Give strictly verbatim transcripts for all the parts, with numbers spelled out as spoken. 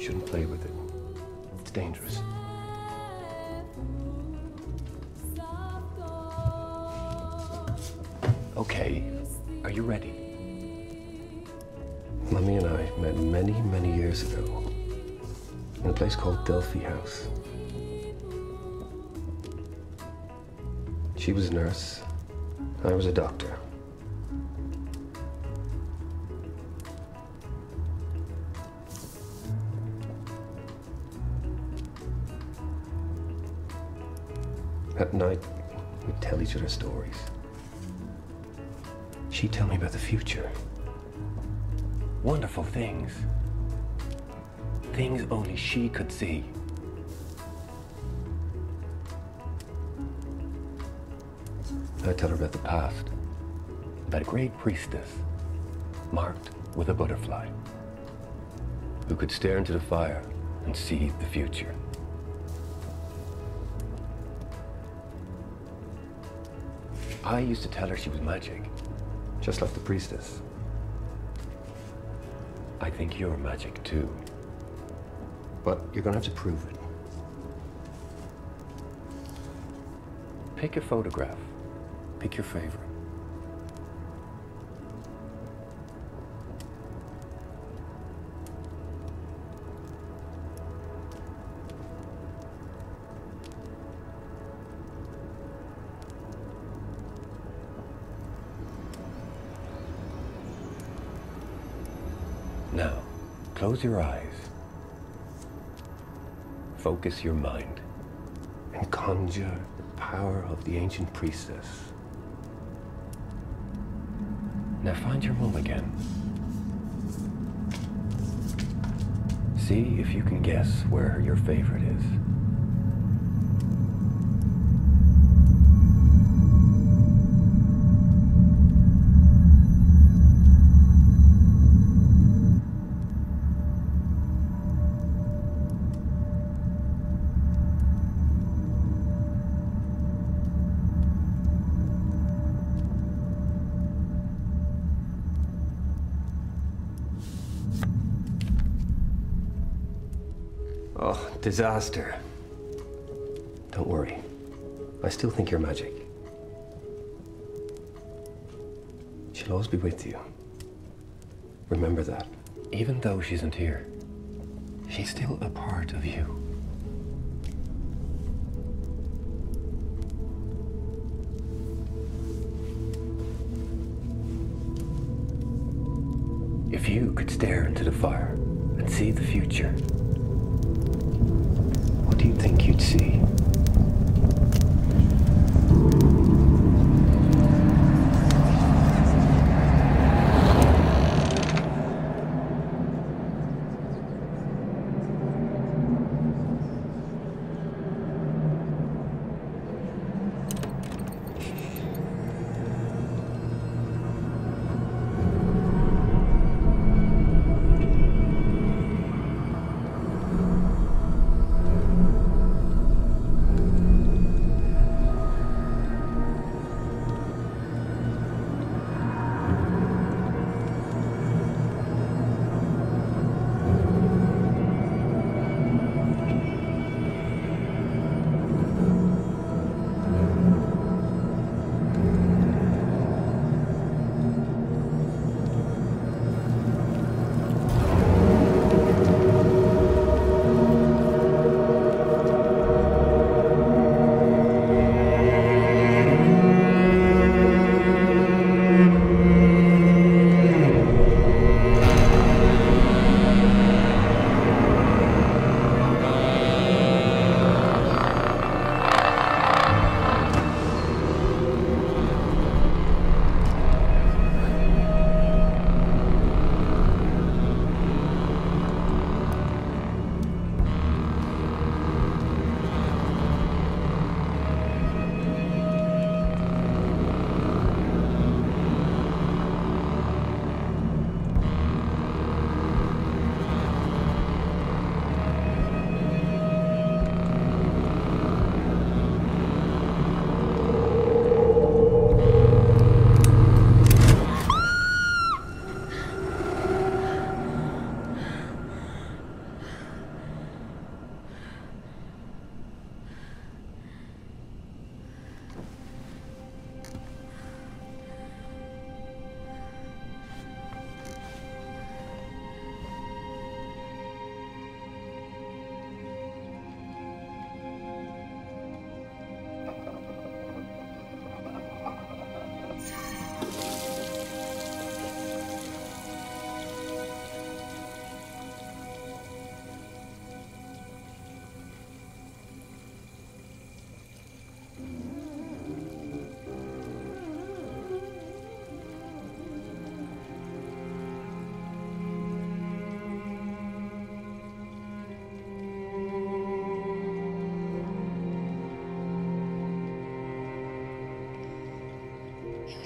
shouldn't play with it. It's dangerous. Okay, are you ready? Mummy and I met many, many years ago in a place called Delphi House. She was a nurse, I was a doctor. At night, we'd tell each other stories. She'd tell me about the future. Wonderful things. Things only she could see. I'd tell her about the past. About a great priestess, marked with a butterfly, who could stare into the fire and see the future. I used to tell her she was magic, just like the priestess. I think you're magic too. But you're gonna have to prove it. Pick a photograph. Pick your favorite. Now, close your eyes. Focus your mind and conjure the power of the ancient priestess. Now find your mum again. See if you can guess where your favorite is. Oh, disaster. Don't worry. I still think you're magic. She'll always be with you. Remember that. Even though she isn't here, she's still a part of you. If you could stare into the fire and see the future, what do you think you'd see?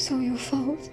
It's all your fault.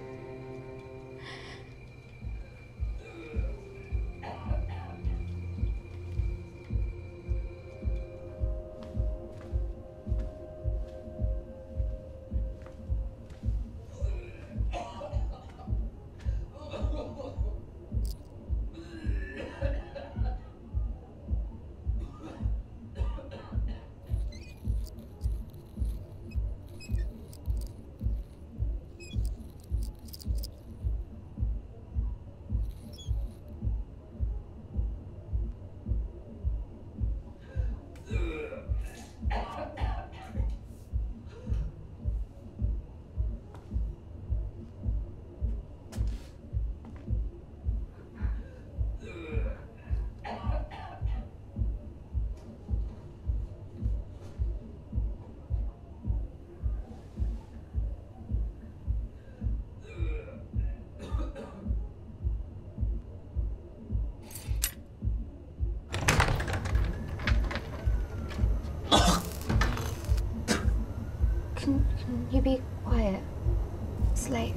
Can, can you be quiet? It's late.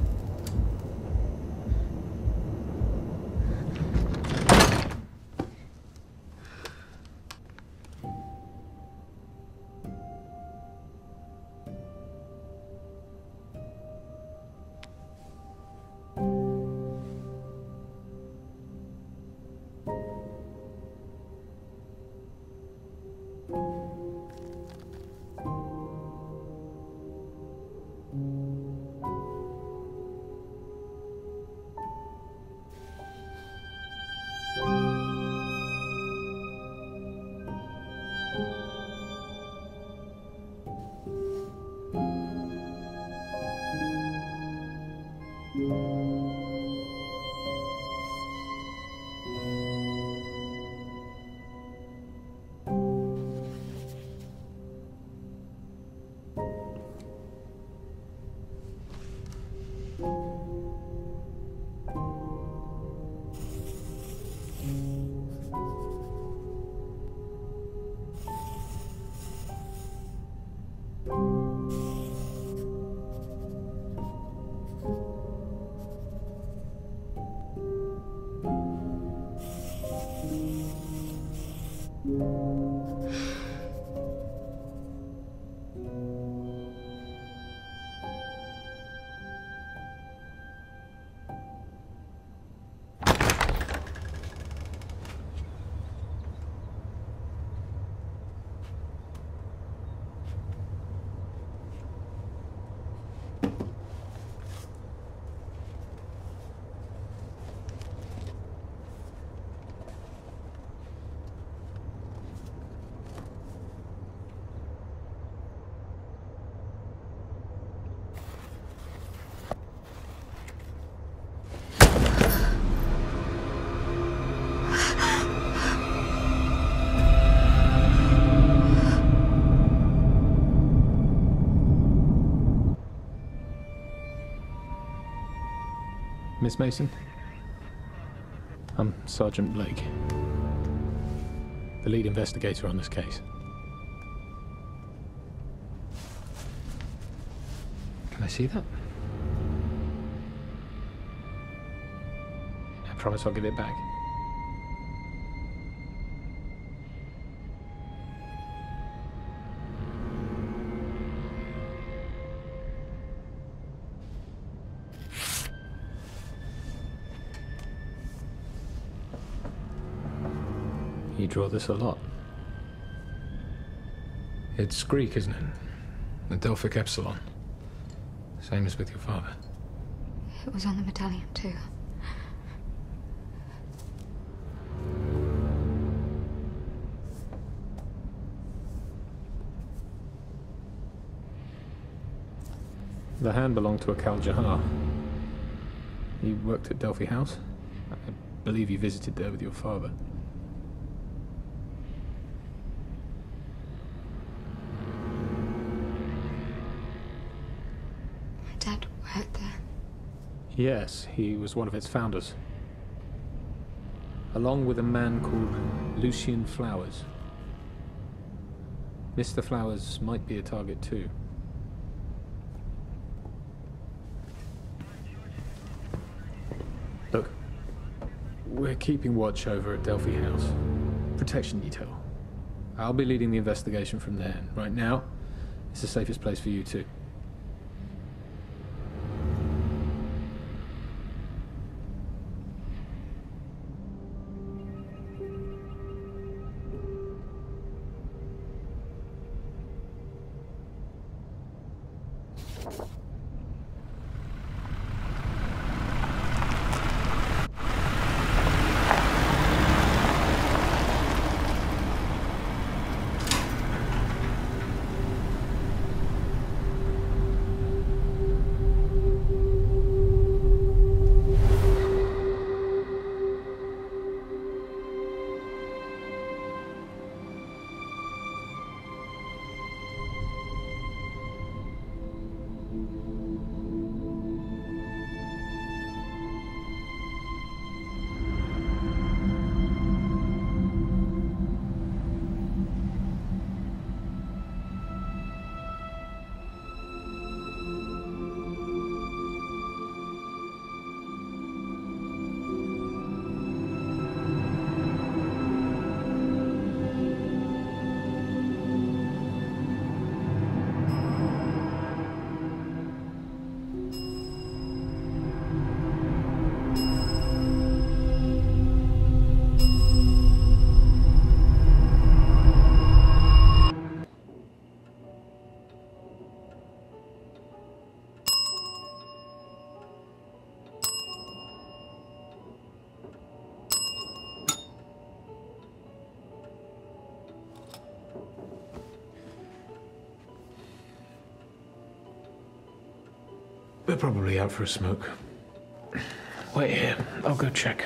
Miss Mason? I'm Sergeant Blake, the lead investigator on this case. Can I see that? I promise I'll give it back. You draw this a lot. It's Greek, isn't it? The Delphic Epsilon. Same as with your father. It was on the medallion too. The hand belonged to a Kal Jahar. You worked at Delphi House? I believe you visited there with your father. Dad worked there. Yes, he was one of its founders. Along with a man called Lucien Flowers. Mister Flowers might be a target too. we're keeping watch over at Delphi House. Protection detail. I'll be leading the investigation from there. Right now, it's the safest place for you too. We're probably out for a smoke. Wait here. I'll go check.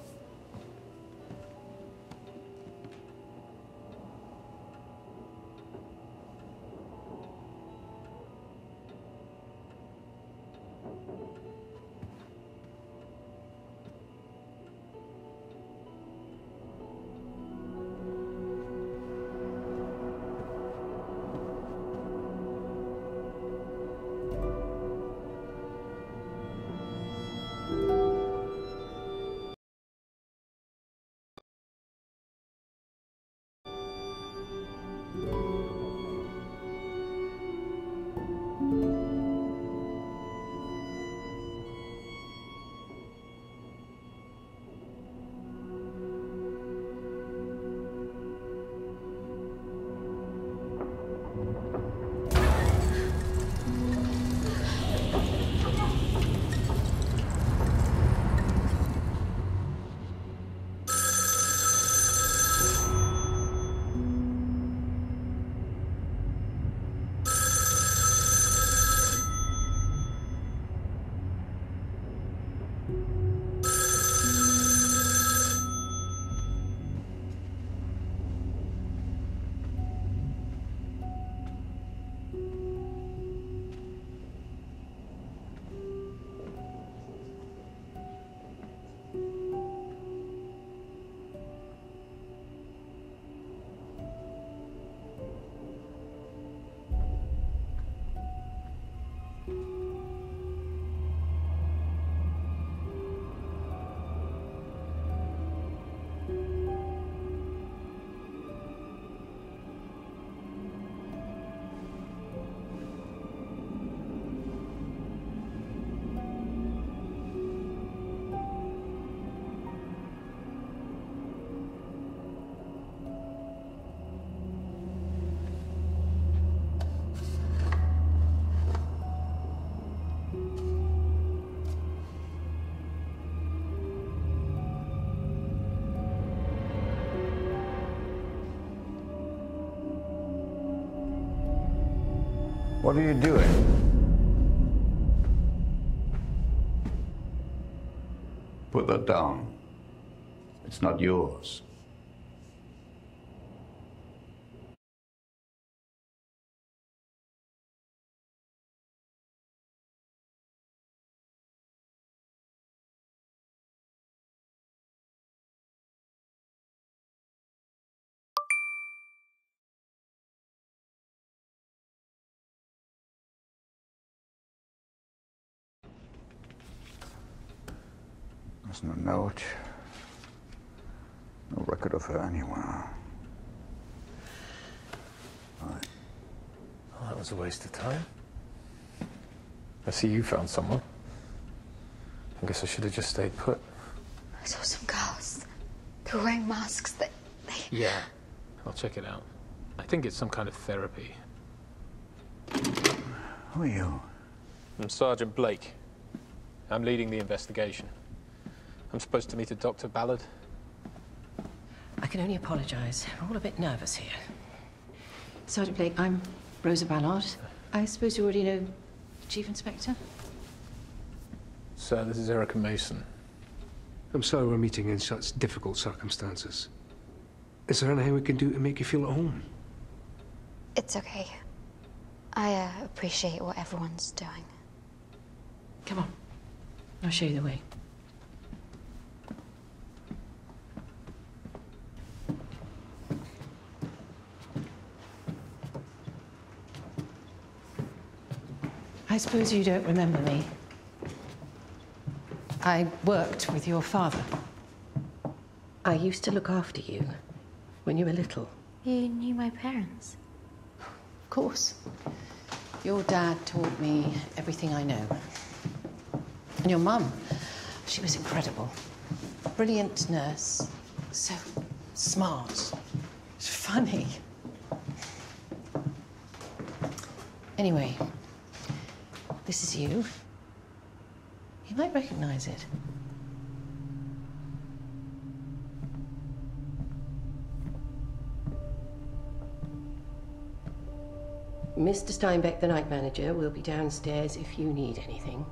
What are you doing? Put that down. It's not yours. There's no note. No record of her anywhere. Right. Well, that was a waste of time. I see you found someone. I guess I should have just stayed put. I saw some girls. They were wearing masks. They, they... Yeah. I'll check it out. I think it's some kind of therapy. Who are you? I'm Sergeant Blake. I'm leading the investigation. I'm supposed to meet a Doctor Ballard. I can only apologize. We're all a bit nervous here. Sergeant Blake, I'm Rosa Ballard. I suppose you already know the Chief Inspector? Sir, this is Erica Mason. I'm sorry we're meeting in such difficult circumstances. Is there anything we can do to make you feel at home? It's okay. I uh, appreciate what everyone's doing. Come on. I'll show you the way. I suppose you don't remember me. I worked with your father. I used to look after you when you were little. You knew my parents? Of course. Your dad taught me everything I know. And your mum, she was incredible. Brilliant nurse. So smart. Funny. Anyway, this is you. You might recognize it. Mister Steinbeck, the night manager, will be downstairs if you need anything.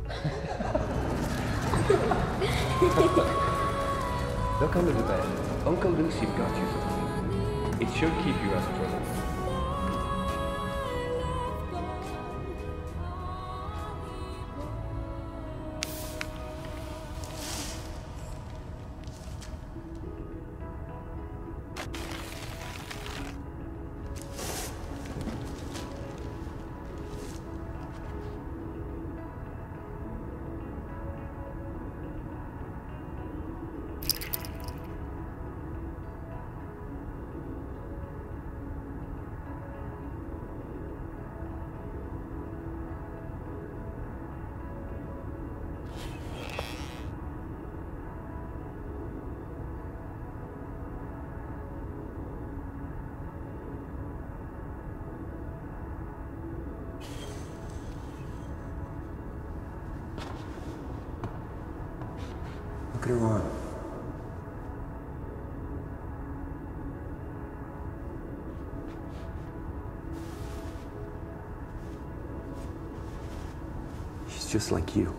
Look under the bed. Uncle Lucy got you something. It should keep you out of trouble. Look at her arm. She's just like you.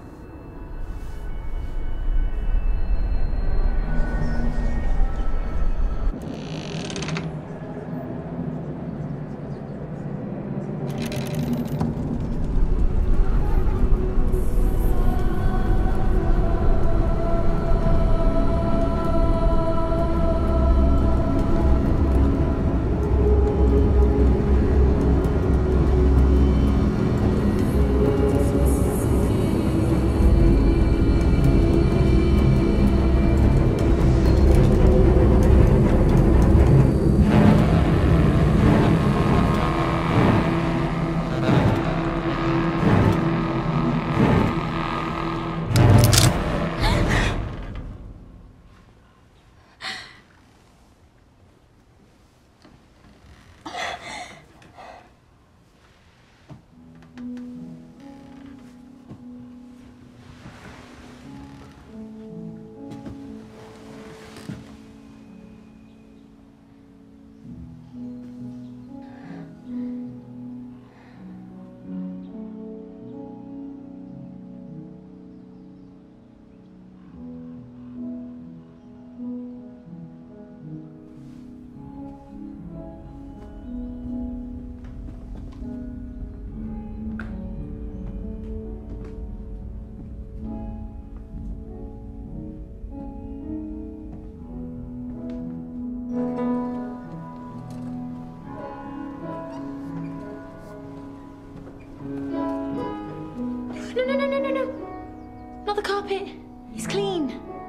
No, no, no, no, no, no. Not the carpet. It's clean.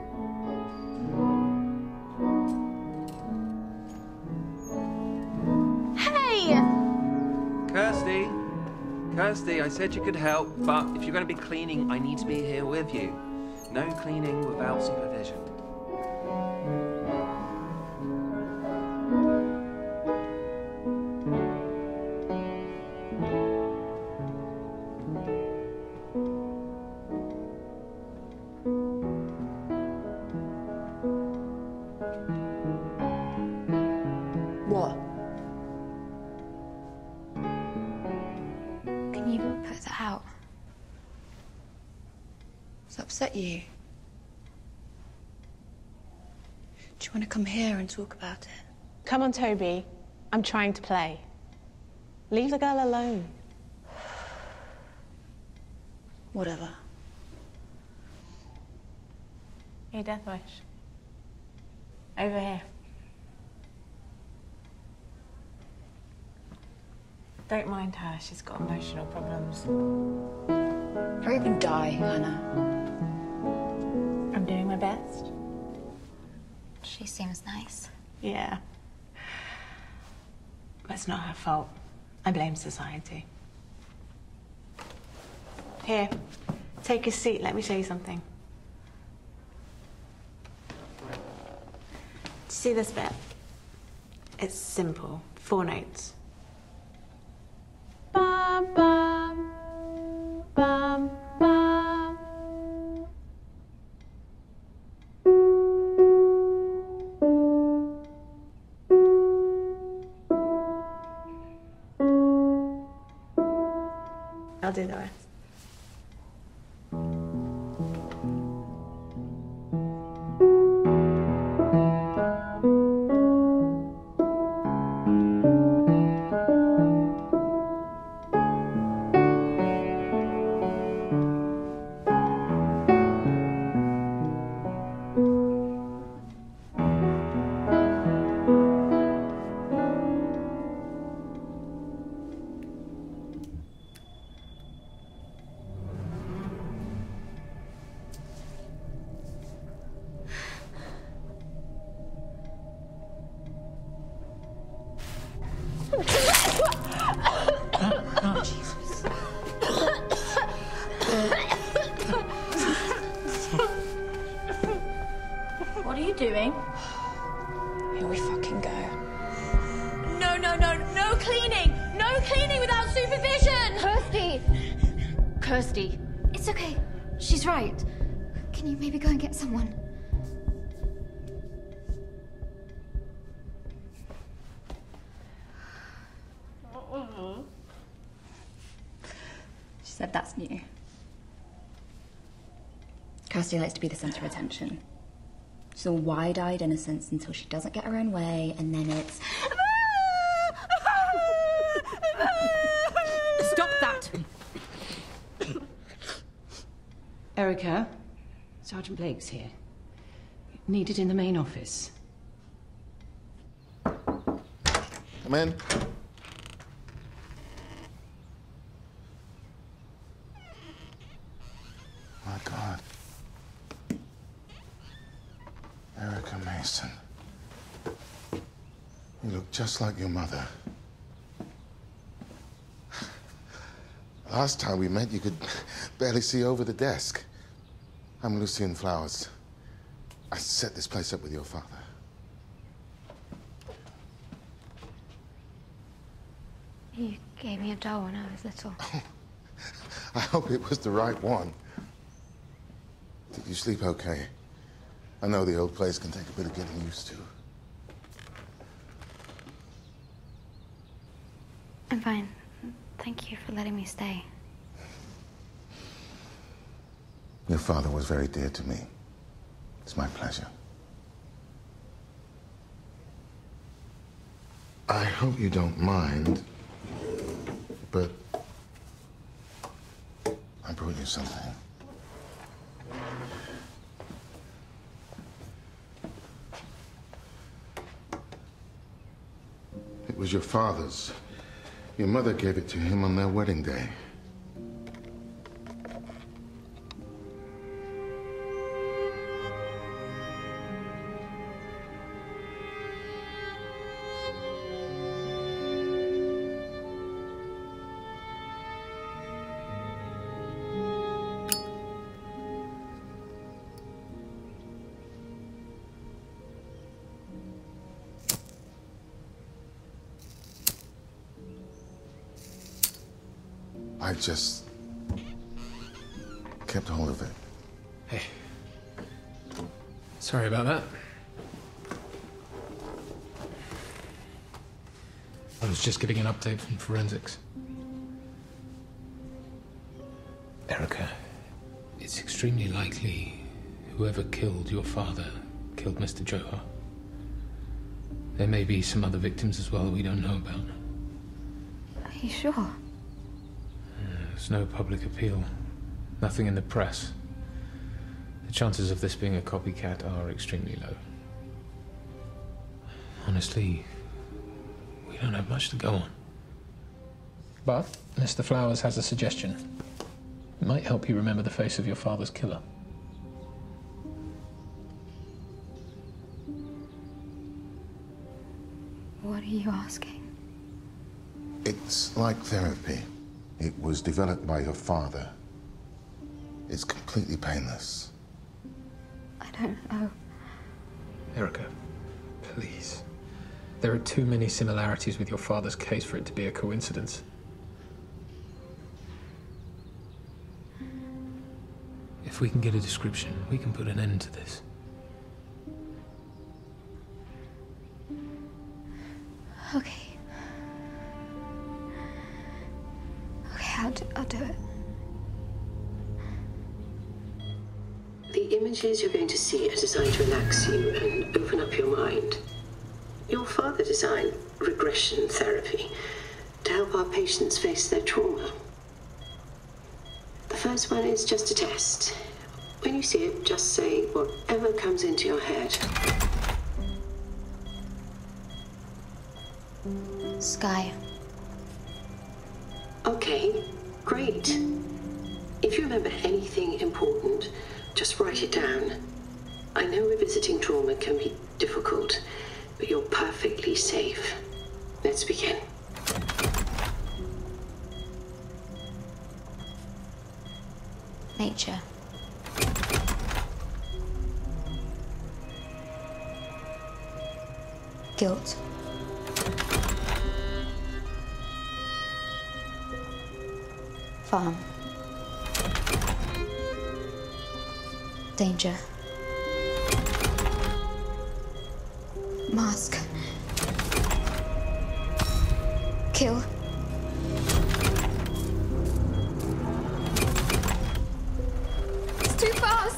Hey! Kirsty! Kirsty, I said you could help, but if you're going to be cleaning, I need to be here with you. No cleaning without supervision. What? Can you put that out? Does that upset you? Do you want to come here and talk about it? Come on, Toby. I'm trying to play. Leave the girl alone. Whatever. Hey, Death Wish. Over here. Don't mind her, she's got emotional problems. Hurry up and die, Hannah. I'm doing my best. She seems nice. Yeah. But it's not her fault. I blame society. Here, take a seat, let me show you something. Do you see this bit? It's simple, four notes. Bum, bum, bum, bum. I'll do the rest. doing? Here we fucking go. No, no, no, no cleaning! No cleaning without supervision! Kirsty! Kirsty, it's okay. She's right. Can you maybe go and get someone? She said that's new. Kirsty likes to be the centre of attention. She's all wide-eyed innocence until she doesn't get her own way, and then it's... Stop that! Erica, Sergeant Blake's here. Needed in the main office. Come in. My God. Erica Mason. You look just like your mother. Last time we met, you could barely see over the desk. I'm Lucien Flowers. I set this place up with your father. You gave me a doll when I was little. I hope it was the right one. Did you sleep okay? I know the old place can take a bit of getting used to. I'm fine. Thank you for letting me stay. Your father was very dear to me. It's my pleasure. I hope you don't mind, but I brought you something. It was your father's. Your mother gave it to him on their wedding day. I just kept hold of it. Hey. Sorry about that. I was just getting an update from forensics. Erica, it's extremely likely whoever killed your father killed Mister Johar. There may be some other victims as well that we don't know about. Are you sure? There's no public appeal. Nothing in the press. The chances of this being a copycat are extremely low. Honestly, we don't have much to go on. But Mister Flowers has a suggestion. It might help you remember the face of your father's killer. What are you asking? It's like therapy. It was developed by your father. It's completely painless. I don't know. Erica, please. There are too many similarities with your father's case for it to be a coincidence. If we can get a description, we can put an end to this. Okay. Okay, I'll do, I'll do it. The images you're going to see are designed to relax you and open up your mind. Your father designed regression therapy to help our patients face their trauma. The first one is just a test. When you see it, just say whatever comes into your head. Sky. Okay, great. If you remember anything important, just write it down. I know revisiting trauma can be difficult, but you're perfectly safe. Let's begin. Nature. Guilt. Farm. Danger. Mask. Kill. It's too fast.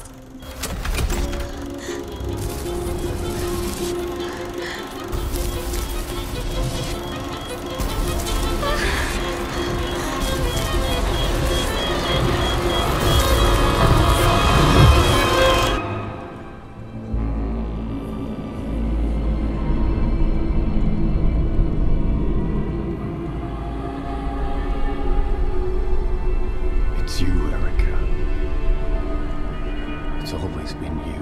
It's you, Erica. It's always been you.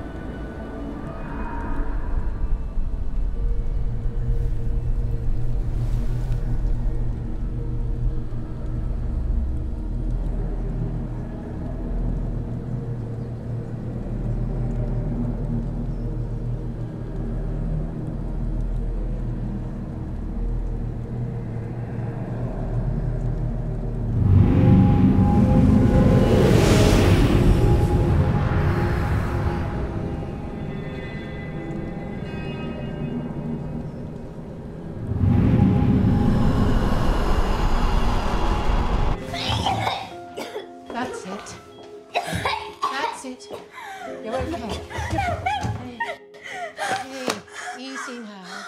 That's it. That's it. You're okay. Hey. Hey, easy now.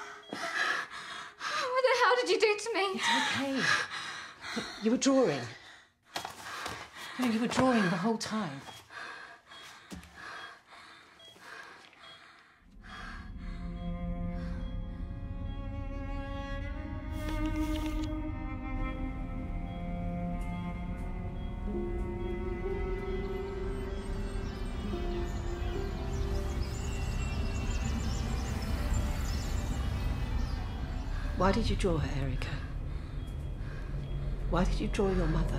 What the hell did you do to me? It's okay. You were drawing. You know, you were drawing the whole time. Why did you draw her, Erica? Why did you draw your mother?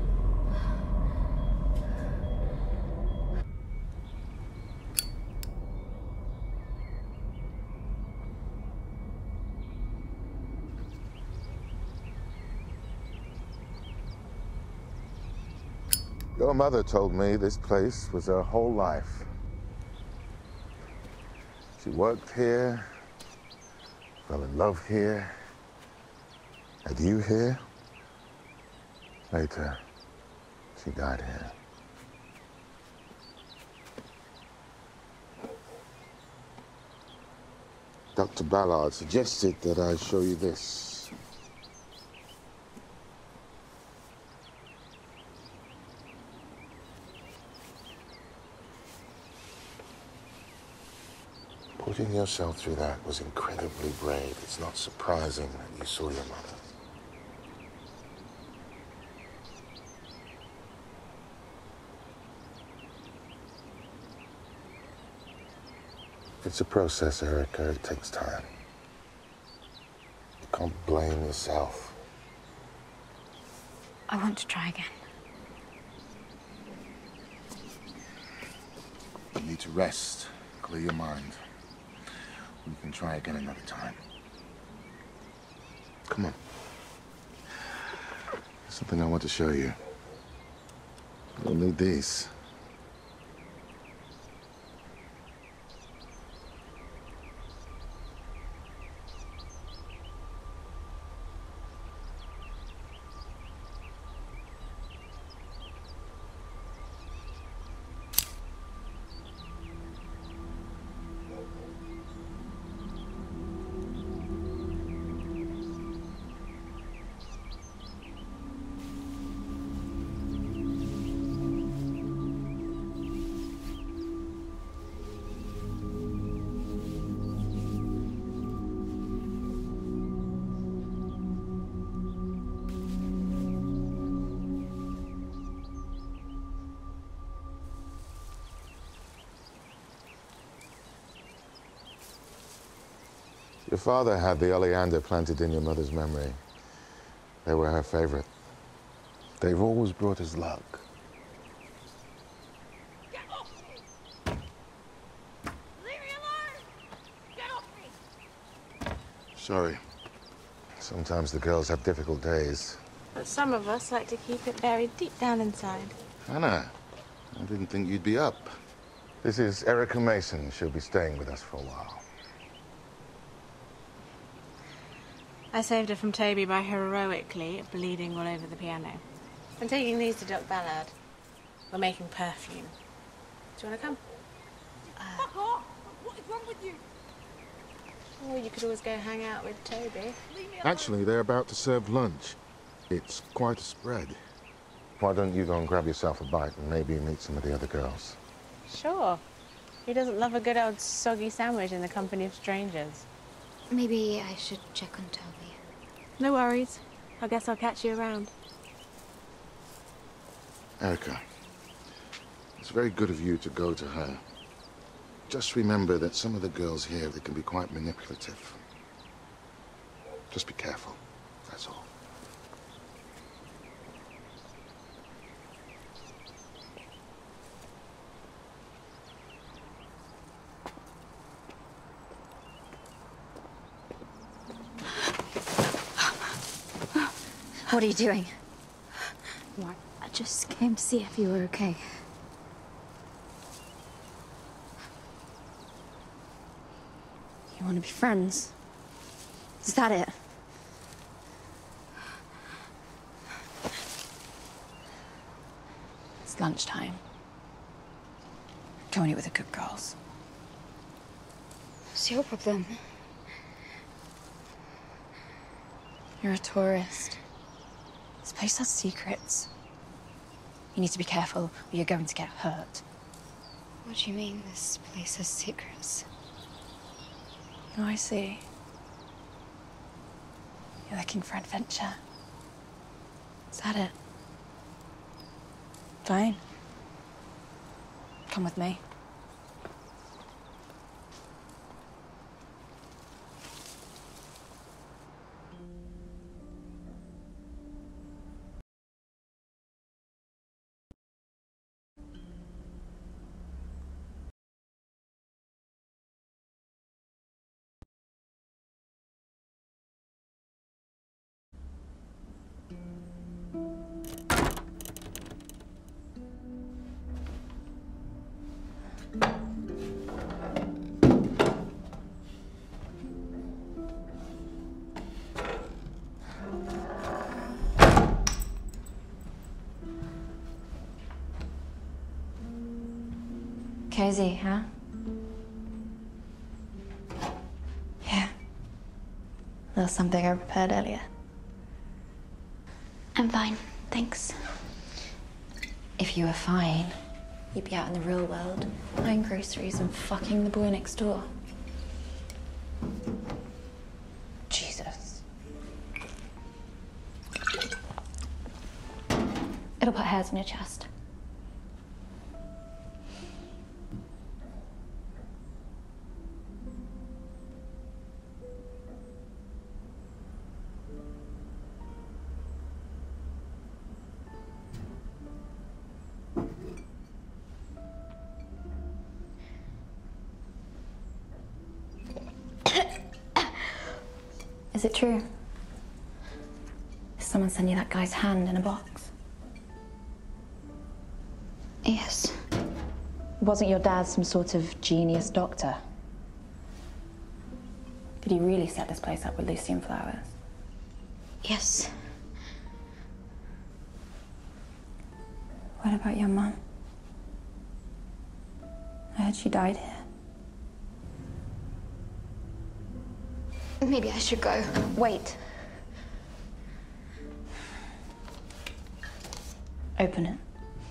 Your mother told me this place was her whole life. She worked here, fell in love here, had you here. Later, she died here. Doctor Ballard suggested that I show you this. Putting yourself through that was incredibly brave. It's not surprising that you saw your mother. It's a process, Erica. It takes time. You can't blame yourself. I want to try again. You need to rest, clear your mind. We can try again another time. Come on. There's something I want to show you. You'll need these. Your father had the oleander planted in your mother's memory. They were her favorite. They've always brought us luck. Get off me! Leave me alone! Get off me! Sorry. Sometimes the girls have difficult days. But some of us like to keep it buried deep down inside. Hannah, I didn't think you'd be up. This is Erica Mason. She'll be staying with us for a while. I saved her from Toby by heroically bleeding all over the piano. I'm taking these to Doc Ballard. We're making perfume. Do you want to come? Fuck off! What is wrong with you? Or you could always go hang out with Toby. Actually, they're about to serve lunch. It's quite a spread. Why don't you go and grab yourself a bite and maybe meet some of the other girls? Sure. Who doesn't love a good old soggy sandwich in the company of strangers? Maybe I should check on Toby. No worries. I guess I'll catch you around. Erica, it's very good of you to go to her. Just remember that some of the girls here, they can be quite manipulative. Just be careful, that's all. What are you doing? What? I just came to see if you were okay. You want to be friends? Is that it? It's lunchtime. Go and eat with the good girls. What's your problem? You're a tourist. This place has secrets. You need to be careful or you're going to get hurt. What do you mean this place has secrets? Oh, I see. You're looking for adventure. Is that it? Fine. Come with me. Cozy, huh? Yeah. A little something I prepared earlier. I'm fine, thanks. If you were fine, you'd be out in the real world, buying groceries and fucking the boy next door. Jesus. It'll put hairs on your chest. Is it true? Did someone send you that guy's hand in a box? Yes. Wasn't your dad some sort of genius doctor? Did he really set this place up with Lucian flowers? Yes. What about your mum? I heard she died here. Maybe I should go. Wait. Open it.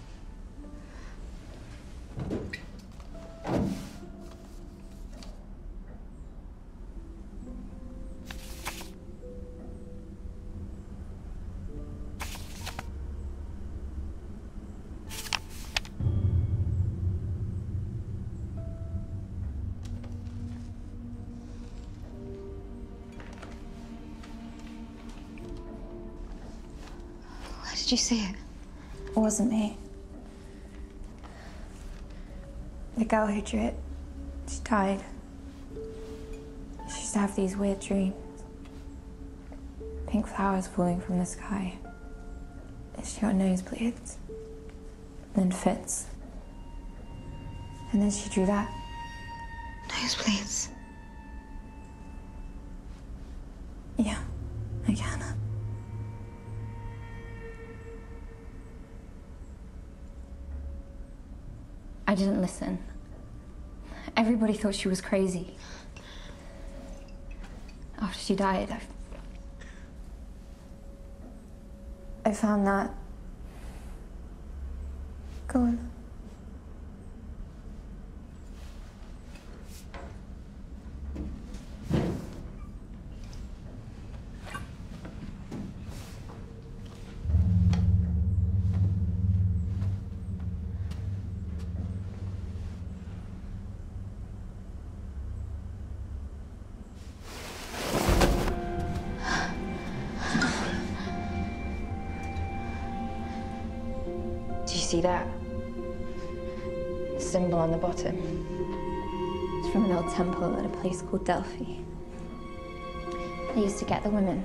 Did you see it? It wasn't me. The girl who drew it, she died. She used to have these weird dreams. Pink flowers falling from the sky. She got nosebleeds. Then fits. And then she drew that. Nosebleeds. Yeah, I can. I didn't listen. Everybody thought she was crazy. After she died, I... I found that... Go on. Do you see that? The symbol on the bottom. It's from an old temple at a place called Delphi. They used to get the women,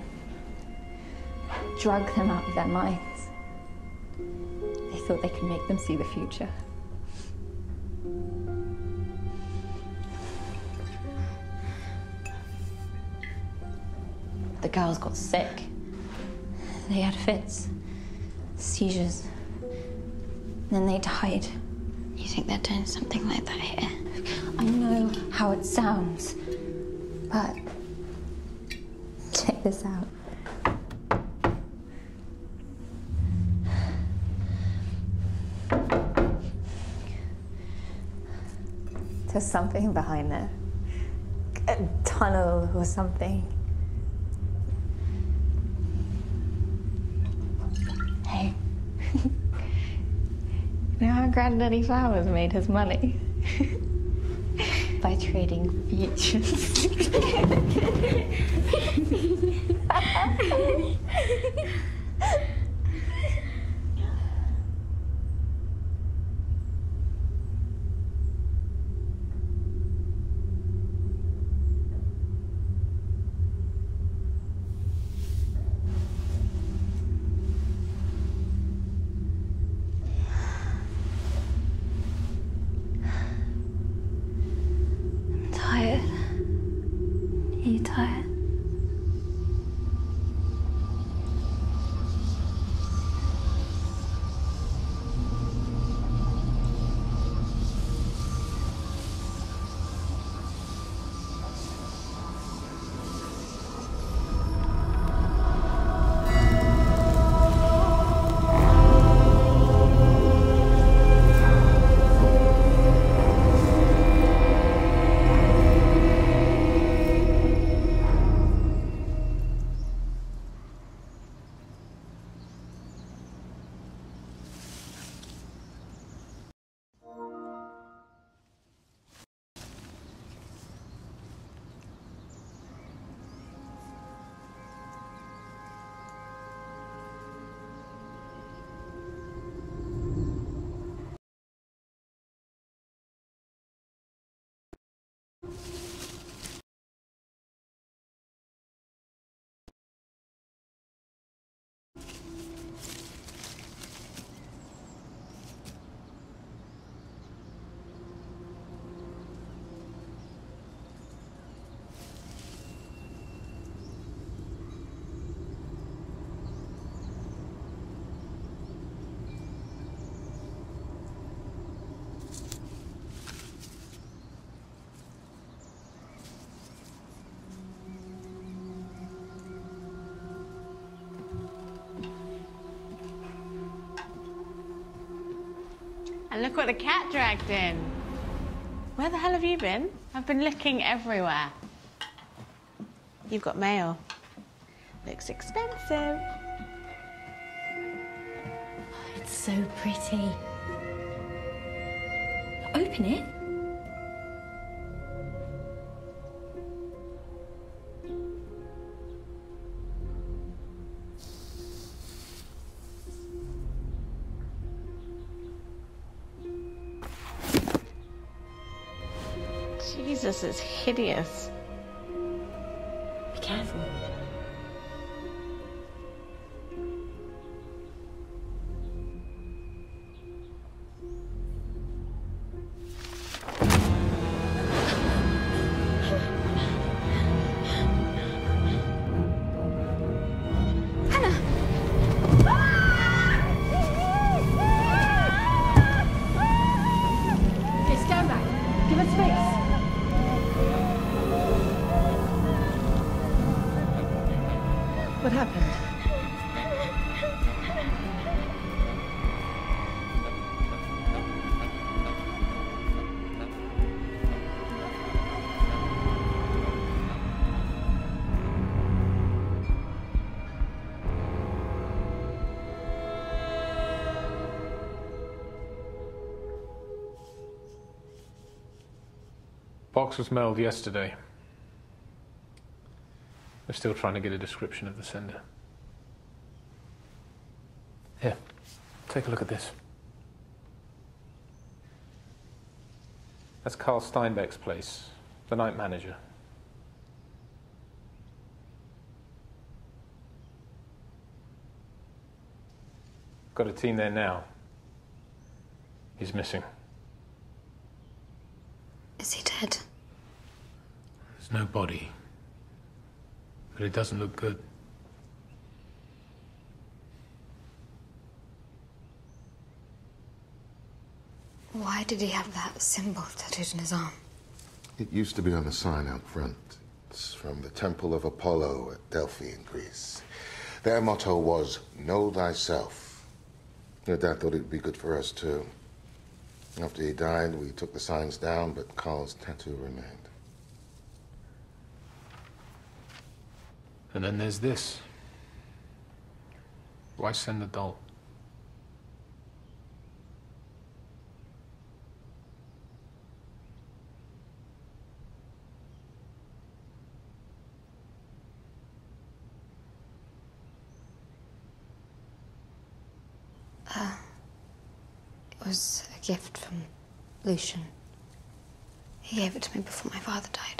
drug them out of their minds. They thought they could make them see the future. The girls got sick. They had fits, seizures. Then they died. You think they're doing something like that here? I know how it sounds, but check this out. There's something behind there. A tunnel or something. Hey. You know how Granddaddy Flowers made his money? By trading futures. Tired. Are you tired? And look what the cat dragged in. Where the hell have you been? I've been looking everywhere. You've got mail. Looks expensive. It's so pretty. Open it. Jesus, it's hideous. Be careful. Box was mailed yesterday. We're still trying to get a description of the sender. Here, take a look at this. That's Carl Steinbeck's place, the night manager. Got a team there now. He's missing. Is he dead? There's no body. But it doesn't look good. Why did he have that symbol tattooed on his arm? It used to be on the sign out front. It's from the Temple of Apollo at Delphi in Greece. Their motto was, know thyself. Your dad thought it would be good for us, too. After he died, we took the signs down, but Carl's tattoo remained. And then there's this. Why send the doll? Uh, it was a gift from Lucian. He gave it to me before my father died.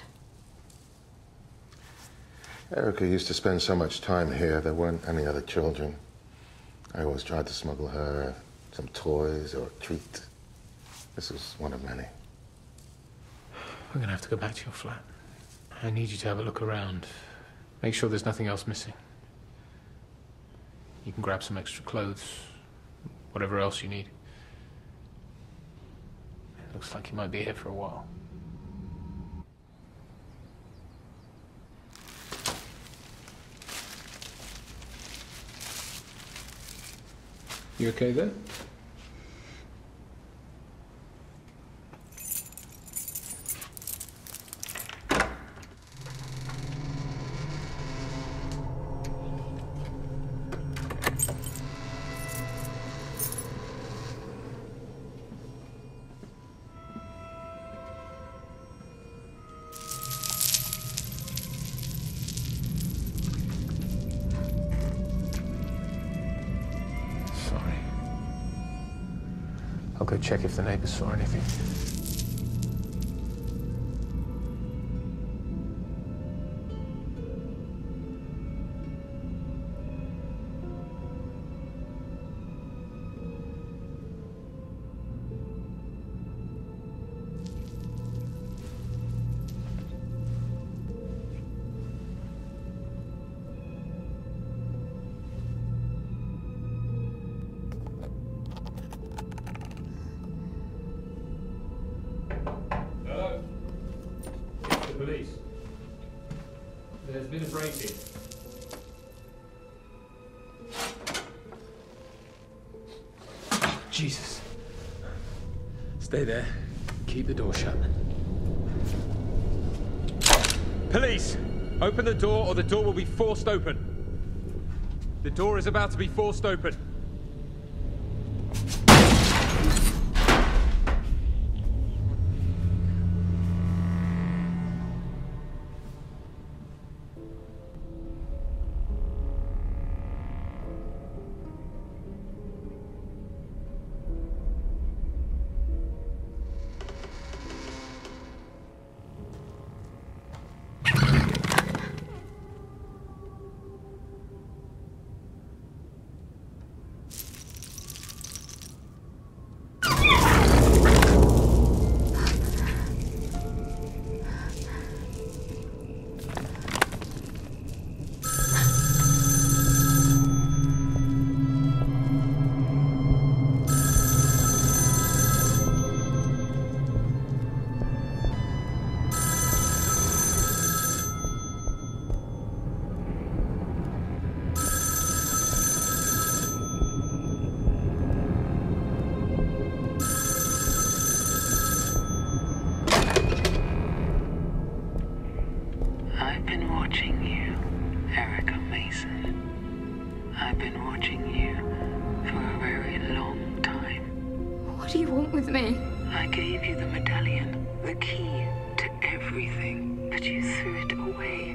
Erica used to spend so much time here, there weren't any other children. I always tried to smuggle her some toys or a treat. This was one of many. We're gonna have to go back to your flat. I need you to have a look around. Make sure there's nothing else missing. You can grab some extra clothes, whatever else you need. It looks like you might be here for a while. You okay there? I'll go check if the neighbors saw anything. Police. There's been a break-in. Jesus. Stay there. Keep the door shut. Police! Open the door or the door will be forced open. The door is about to be forced open. What do you want with me? I gave you the medallion, the key to everything, but you threw it away.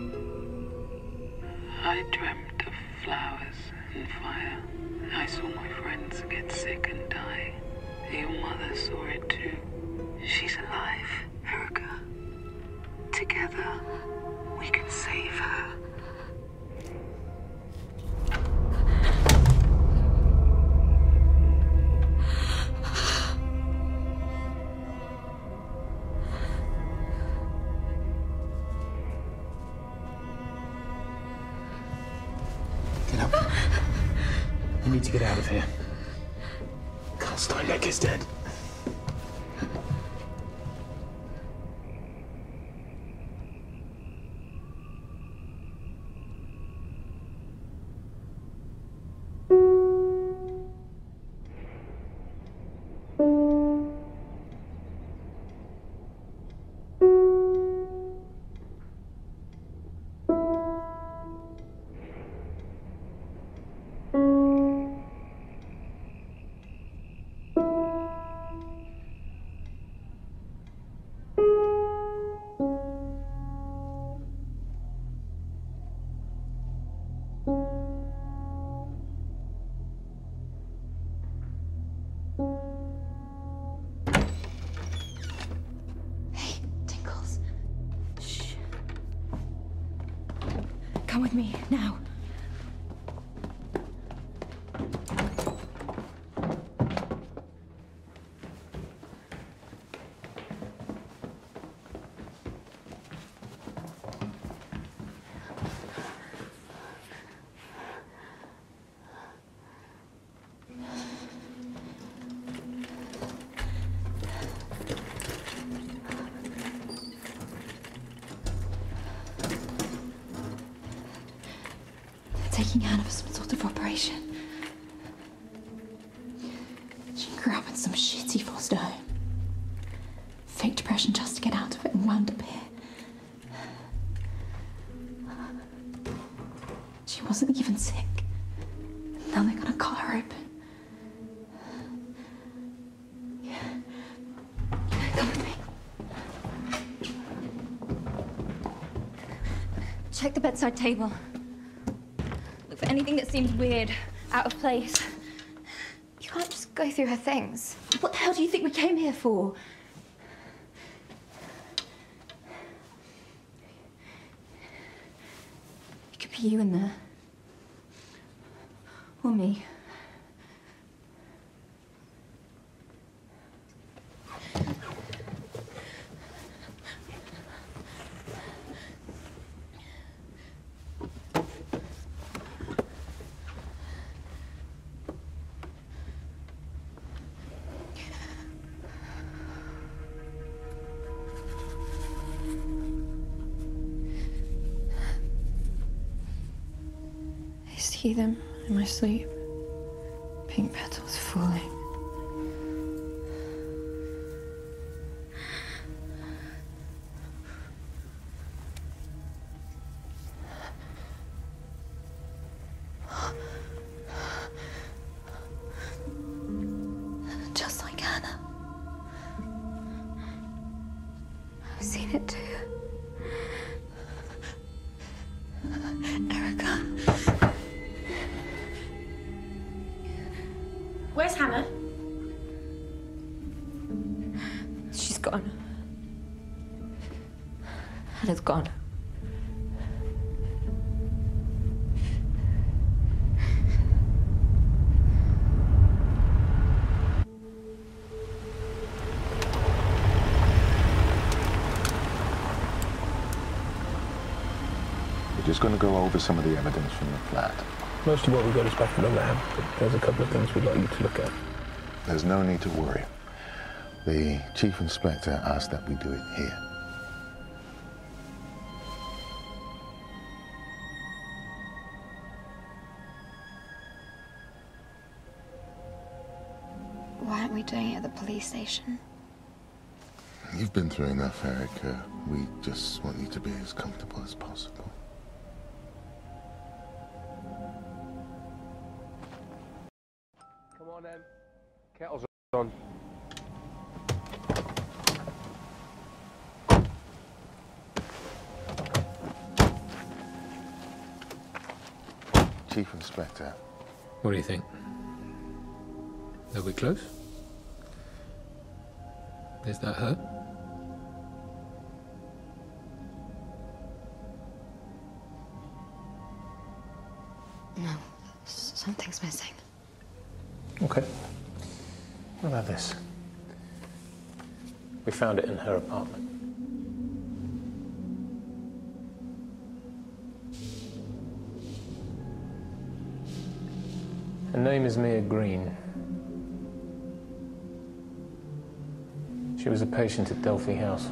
I dreamt of flowers and fire. I saw my friends get sick and die. Your mother saw it too. She's alive, Erica. Together, we can save her. Get up. We need to get out of here. Carl Steinbeck is dead. Come with me, now. Taking Hannah for some sort of operation. She grew up in some shitty foster home. Fake depression just to get out of it and wound up here. She wasn't even sick. Now they're gonna cut her open. Come with me. Check the bedside table. Look for anything that seems weird, out of place. You can't just go through her things. What the hell do you think we came here for? It could be you in there. Or me. I see them in my sleep. Pink petals falling. Just like Hannah. I've seen it too. Erica. Where's Hannah? She's gone. Hannah's gone. We're just going to go over some of the evidence from the flat. Most of what we got is back in the lab, but there's a couple of things we'd like you to look at. There's no need to worry. The chief inspector asked that we do it here. Why aren't we doing it at the police station? You've been through enough, Erica. We just want you to be as comfortable as possible. Come on, then. Kettle's on. Chief Inspector. What do you think? Are we close? Is that her? No, s- something's missing. Okay. What about this? We found it in her apartment. Her name is Mia Green. She was a patient at Delphi House.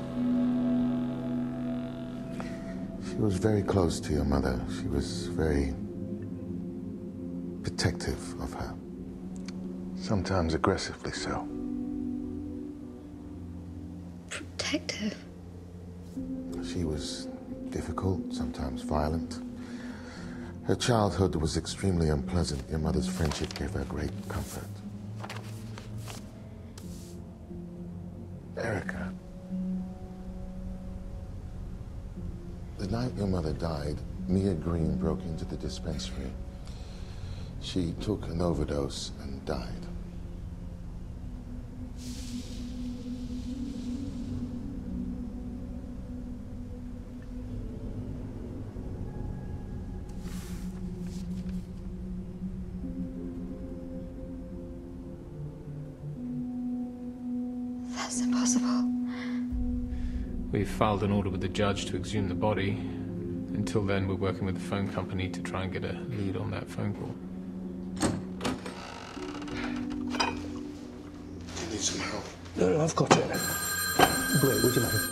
She was very close to your mother. She was very protective of her. Sometimes aggressively so. Protective? She was difficult, sometimes violent. Her childhood was extremely unpleasant. Your mother's friendship gave her great comfort. Erica. The night your mother died, Mia Green broke into the dispensary. She took an overdose and died. That's impossible. We've filed an order with the judge to exhume the body. Until then, we're working with the phone company to try and get a lead on that phone call. You need some help. No, no, I've got it. Wait, would you mind?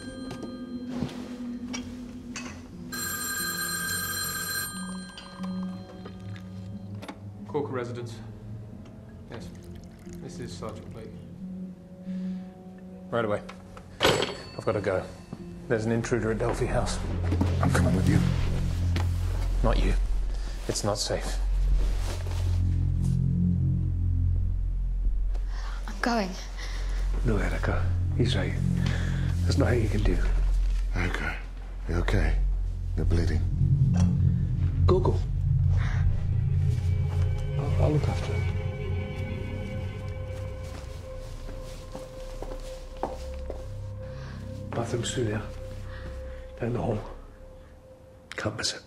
Corker residence. Yes. This is Sergeant Blake. Right away. I've got to go. There's an intruder at Delphi House. I'm coming with you. Not you. It's not safe. I'm going. No, Erica. He's right. There's nothing you can do. Erica, you okay? You're bleeding. Go, go. I'll, I'll look after him. Bathroom's through there. Down the hall. Can't miss it.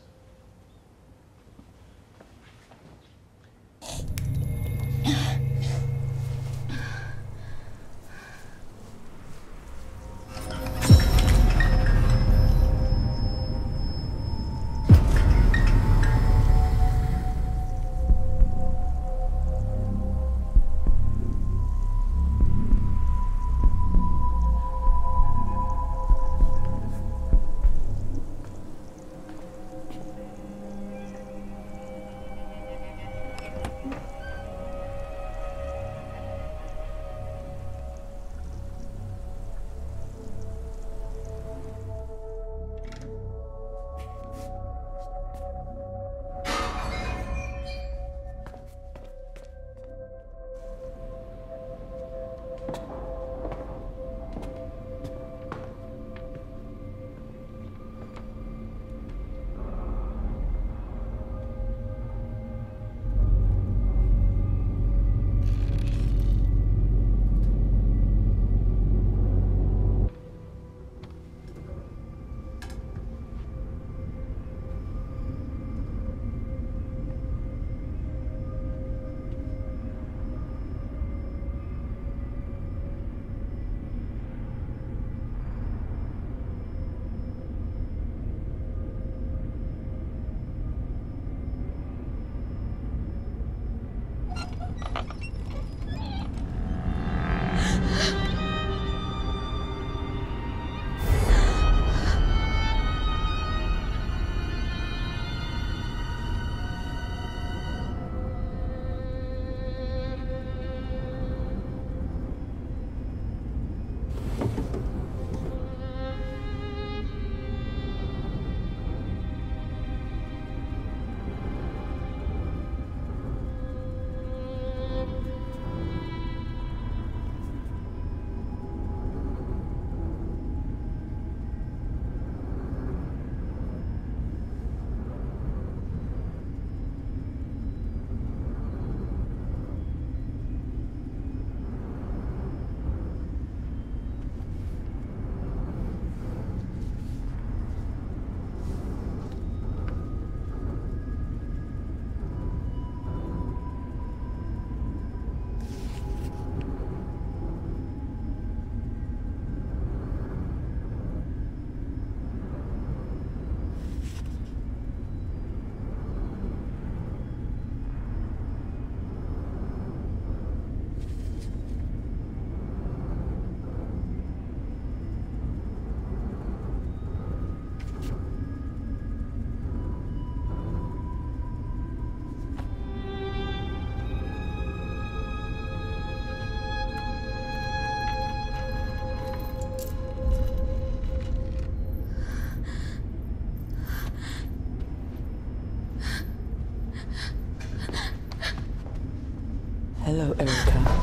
Hello, Erica.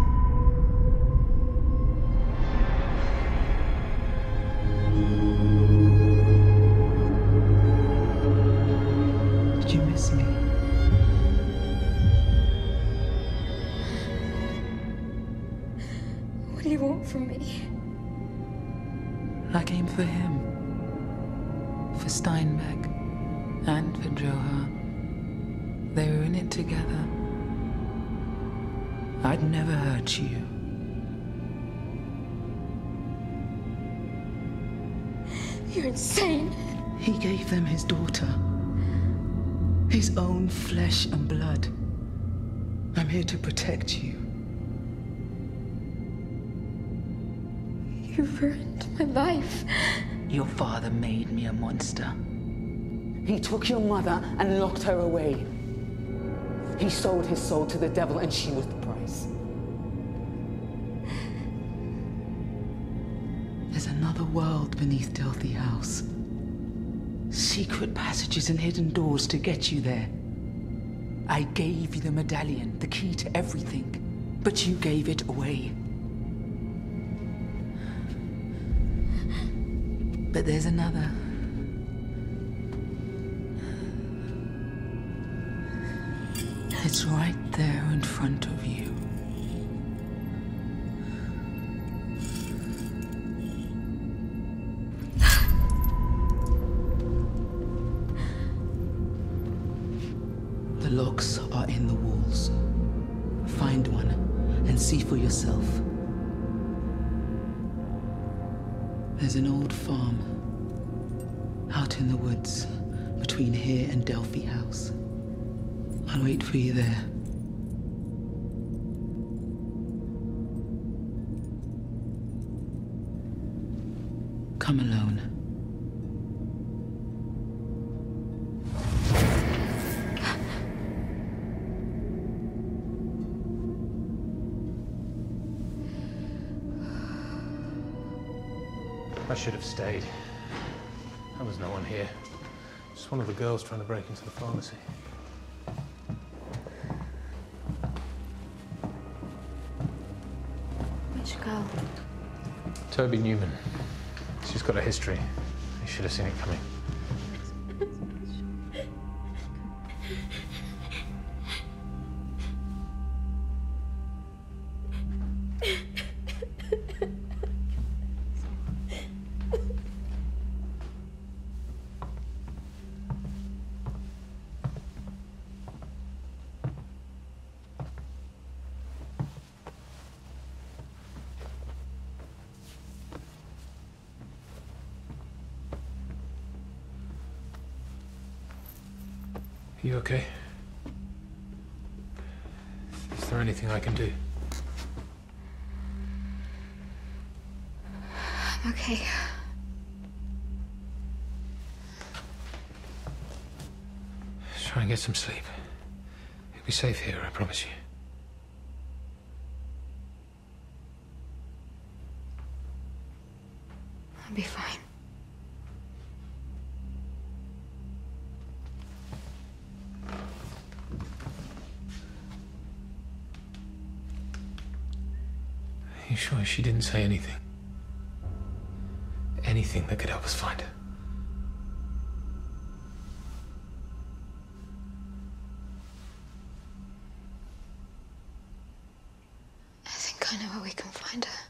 Did you miss me? What do you want from me? I came for him. For Steinbeck. And for Johar. They were in it together. I'd never hurt you. You're insane. He gave them his daughter. His own flesh and blood. I'm here to protect you. You ruined my life. Your father made me a monster. He took your mother and locked her away. He sold his soul to the devil, and she was the price. There's another world beneath Delphi House. Secret passages and hidden doors to get you there. I gave you the medallion, the key to everything, but you gave it away. But there's another. It's right there in front of you. The locks are in the walls. Find one and see for yourself. There's an old farm out in the woods between here and Delphi House. I'll wait for you there. Come alone. I should have stayed. There was no one here. Just one of the girls trying to break into the pharmacy. Which girl? Toby Newman. She's got a history. You should have seen it coming. Are you okay? Is there anything I can do? I'm okay. Try and get some sleep. You'll be safe here, I promise you. I'll be fine. Are you sure she didn't say anything? Anything that could help us find her? I think I know where we can find her.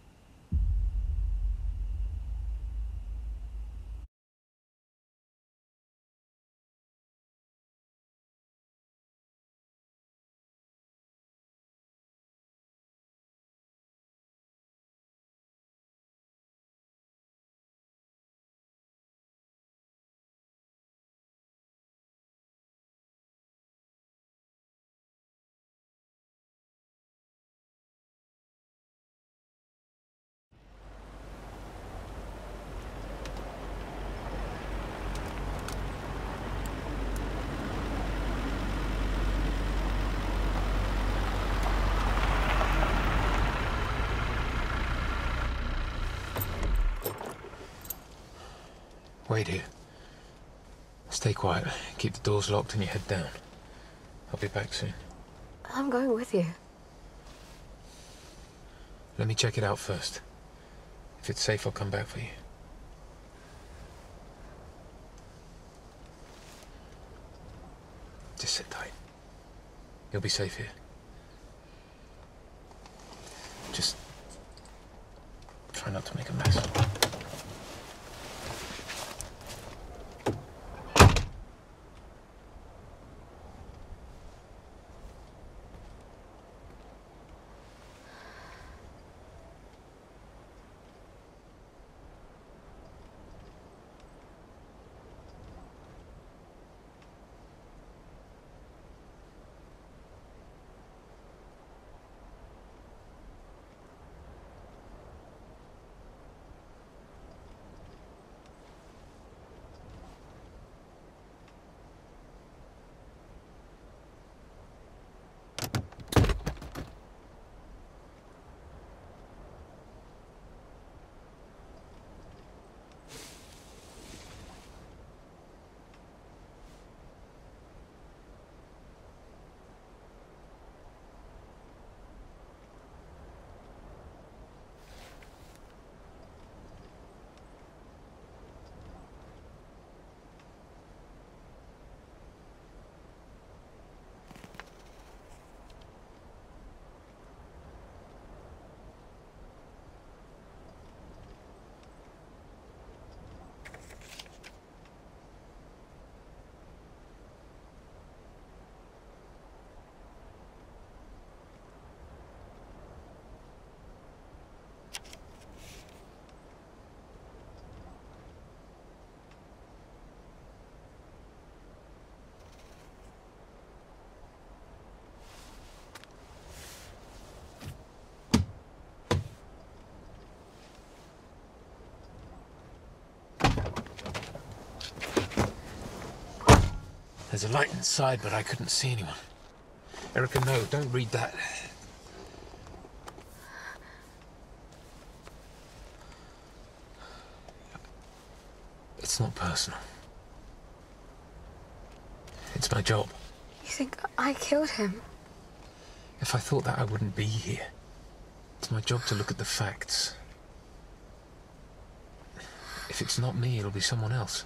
Wait here. Stay quiet. Keep the doors locked and your head down. I'll be back soon. I'm going with you. Let me check it out first. If it's safe, I'll come back for you. Just sit tight. You'll be safe here. Just try not to make a mess. There's a light inside, but I couldn't see anyone. Erica, no, don't read that. It's not personal. It's my job. You think I killed him? If I thought that, I wouldn't be here. It's my job to look at the facts. If it's not me, it'll be someone else.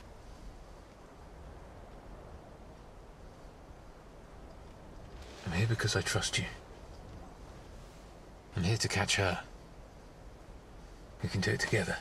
I'm here because I trust you. I'm here to catch her. We can do it together.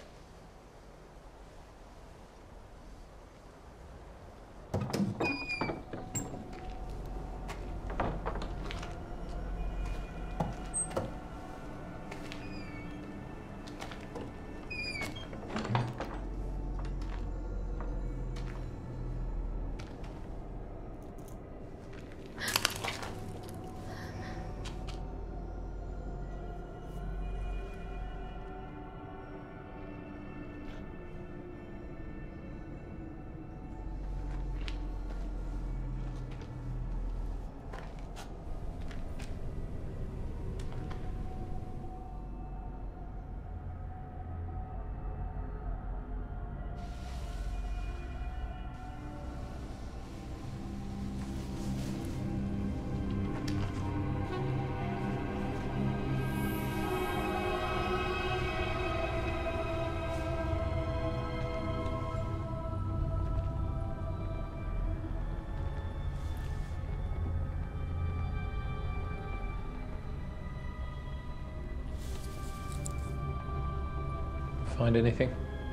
Find anything?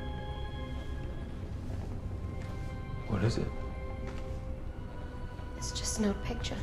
What is it? It's just an old picture.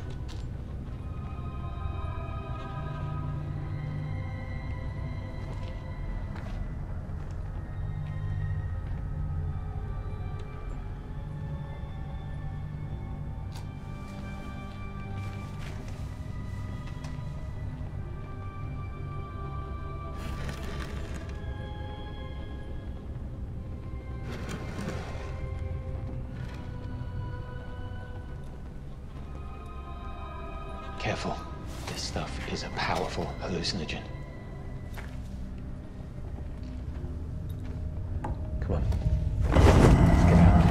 Careful. This stuff is a powerful hallucinogen. Come on. Let's get out.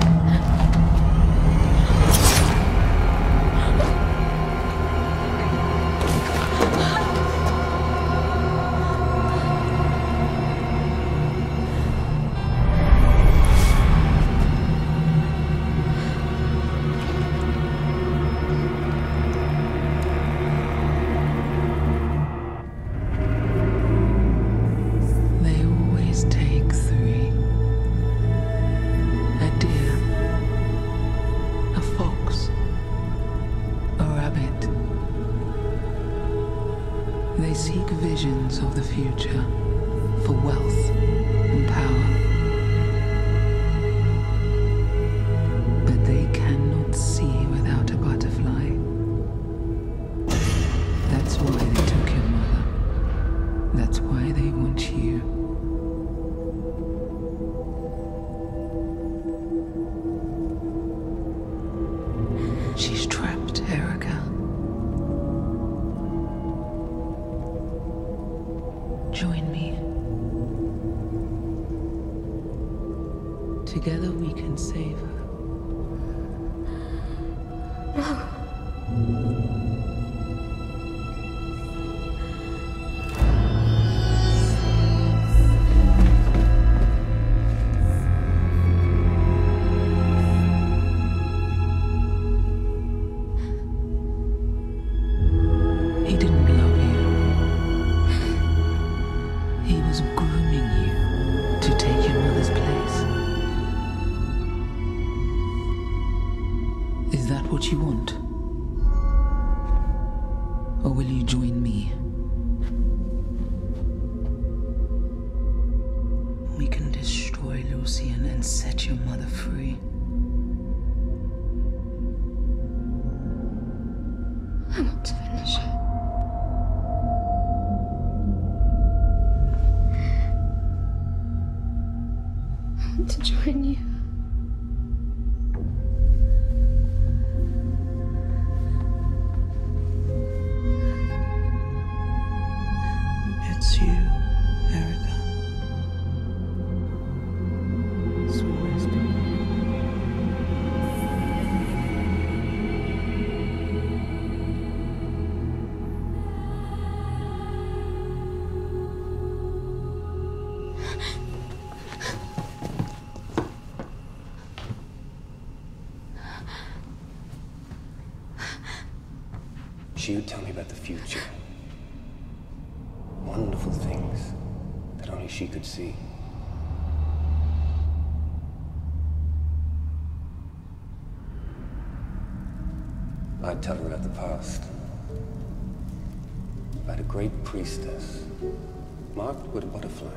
Together we can save her. No. He didn't love you. He was grooming you to take your mother's place. Is that what you want? Or will you join me? We can destroy Lucian and set your mother free. I want to finish it. I want to join you. It's you, Erica. It's always been She would tell me about the future. Wonderful things that only she could see. I'd tell her about the past. About a great priestess, marked with a butterfly.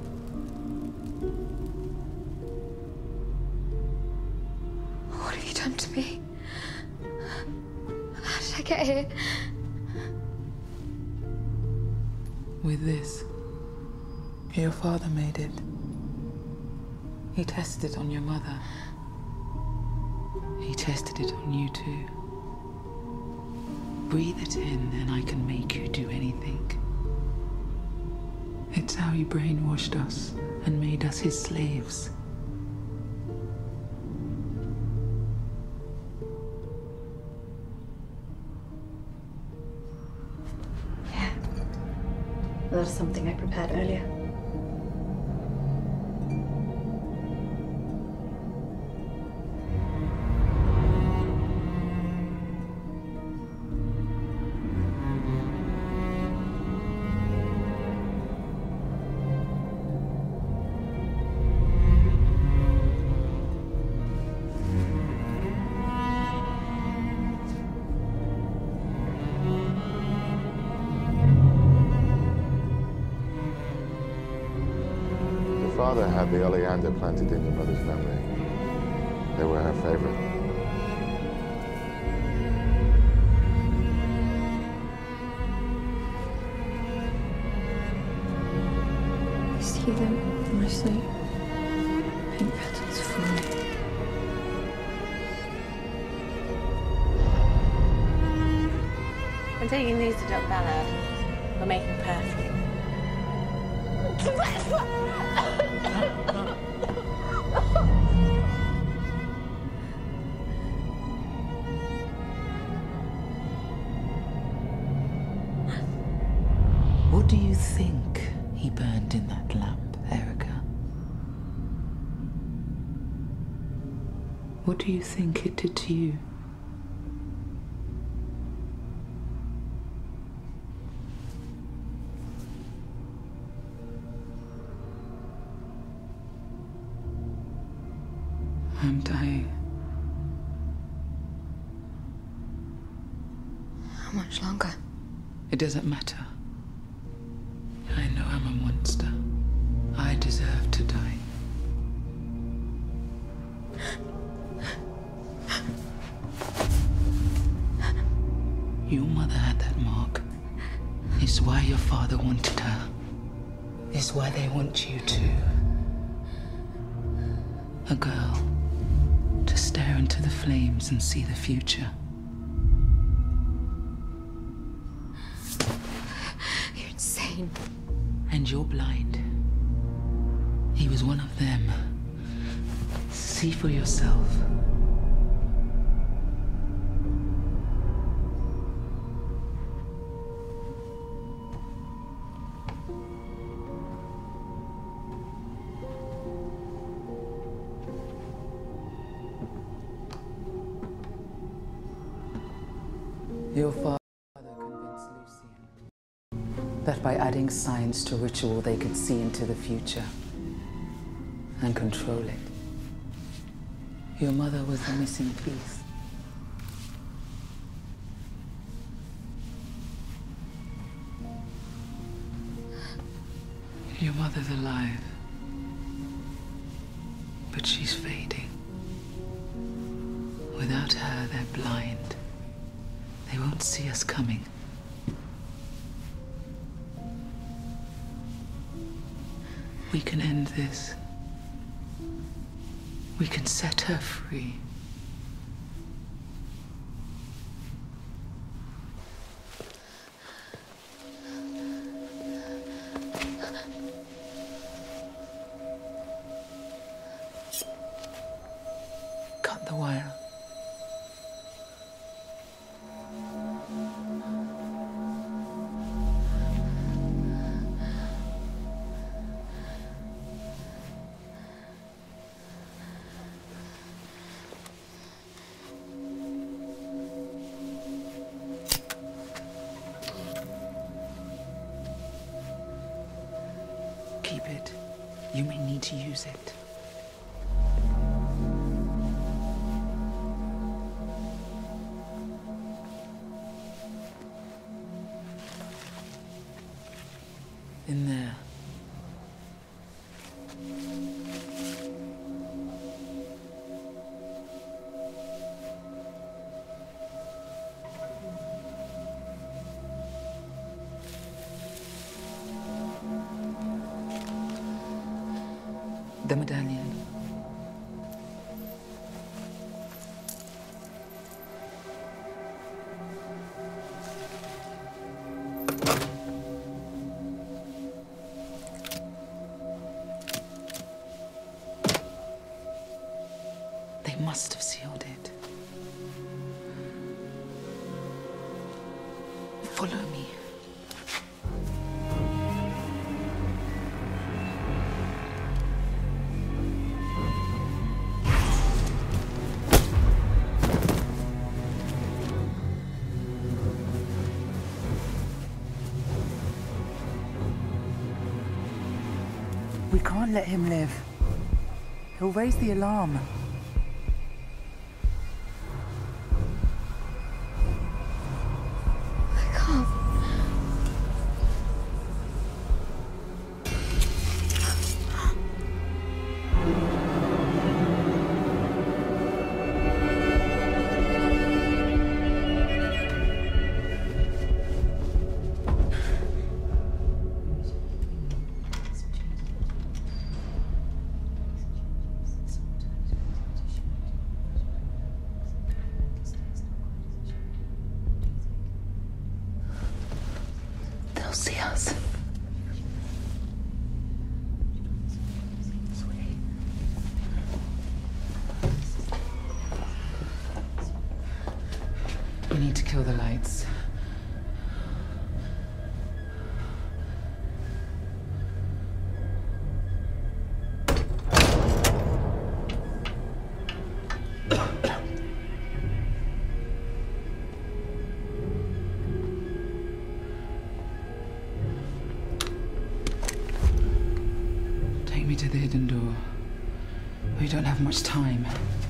What have you done to me? How did I get here? with this. Your father made it. He tested it on your mother. He tested it on you too. Breathe it in and I can make you do anything. It's how he brainwashed us and made us his slaves. Yeah. Well, that's something I prepared earlier. Father had the oleander planted in your mother's memory. They were her favorite. I see them in my sleep. Pink petals falling. I'm taking these to Doctor Ballard. We're making perfume. What do you think he burned in that lamp, Erica? What do you think it did to you? I'm dying. How much longer? It doesn't matter. I know I'm a monster. I deserve to die. Your mother had that mark. It's why your father wanted her. It's why they want you too. A girl to stare into the flames and see the future. You're insane. And you're blind. He was one of them. See for yourself. Your father convinced Lucian that by adding science to ritual they could see into the future and control it. Your mother was the missing piece. Your mother's alive, but she's fading. Without her, they're blind. They won't see us coming. We can end this. We can set her free. Cut the wire. Keep it. You may need to use it. In there. The medallion. They must have sealed it. Follow me. We can't let him live. He'll raise the alarm. I can't. They'll see us. We need to kill the lights. Take me to the hidden door. We don't have much time.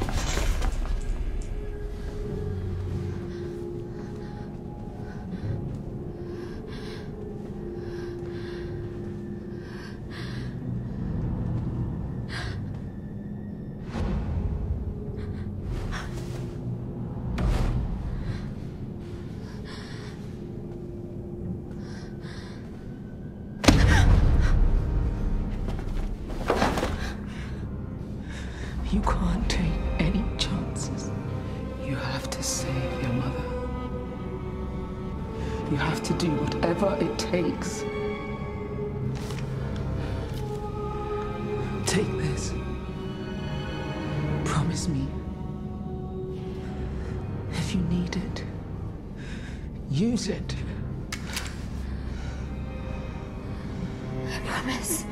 You can't take any chances. You have to save your mother. You have to do whatever it takes. Take this. Promise me. If you need it, use it. I promise.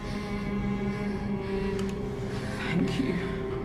Thank you.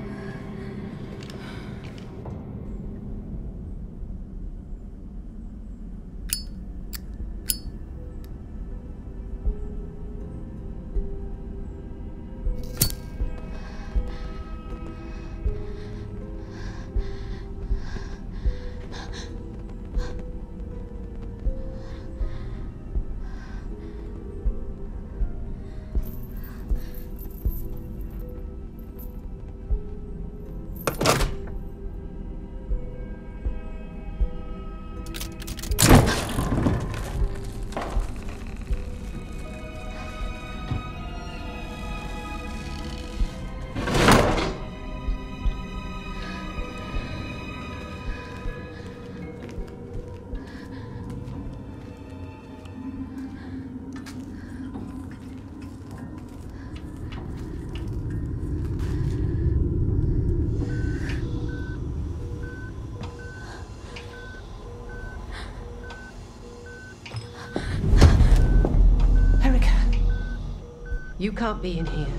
You can't be in here.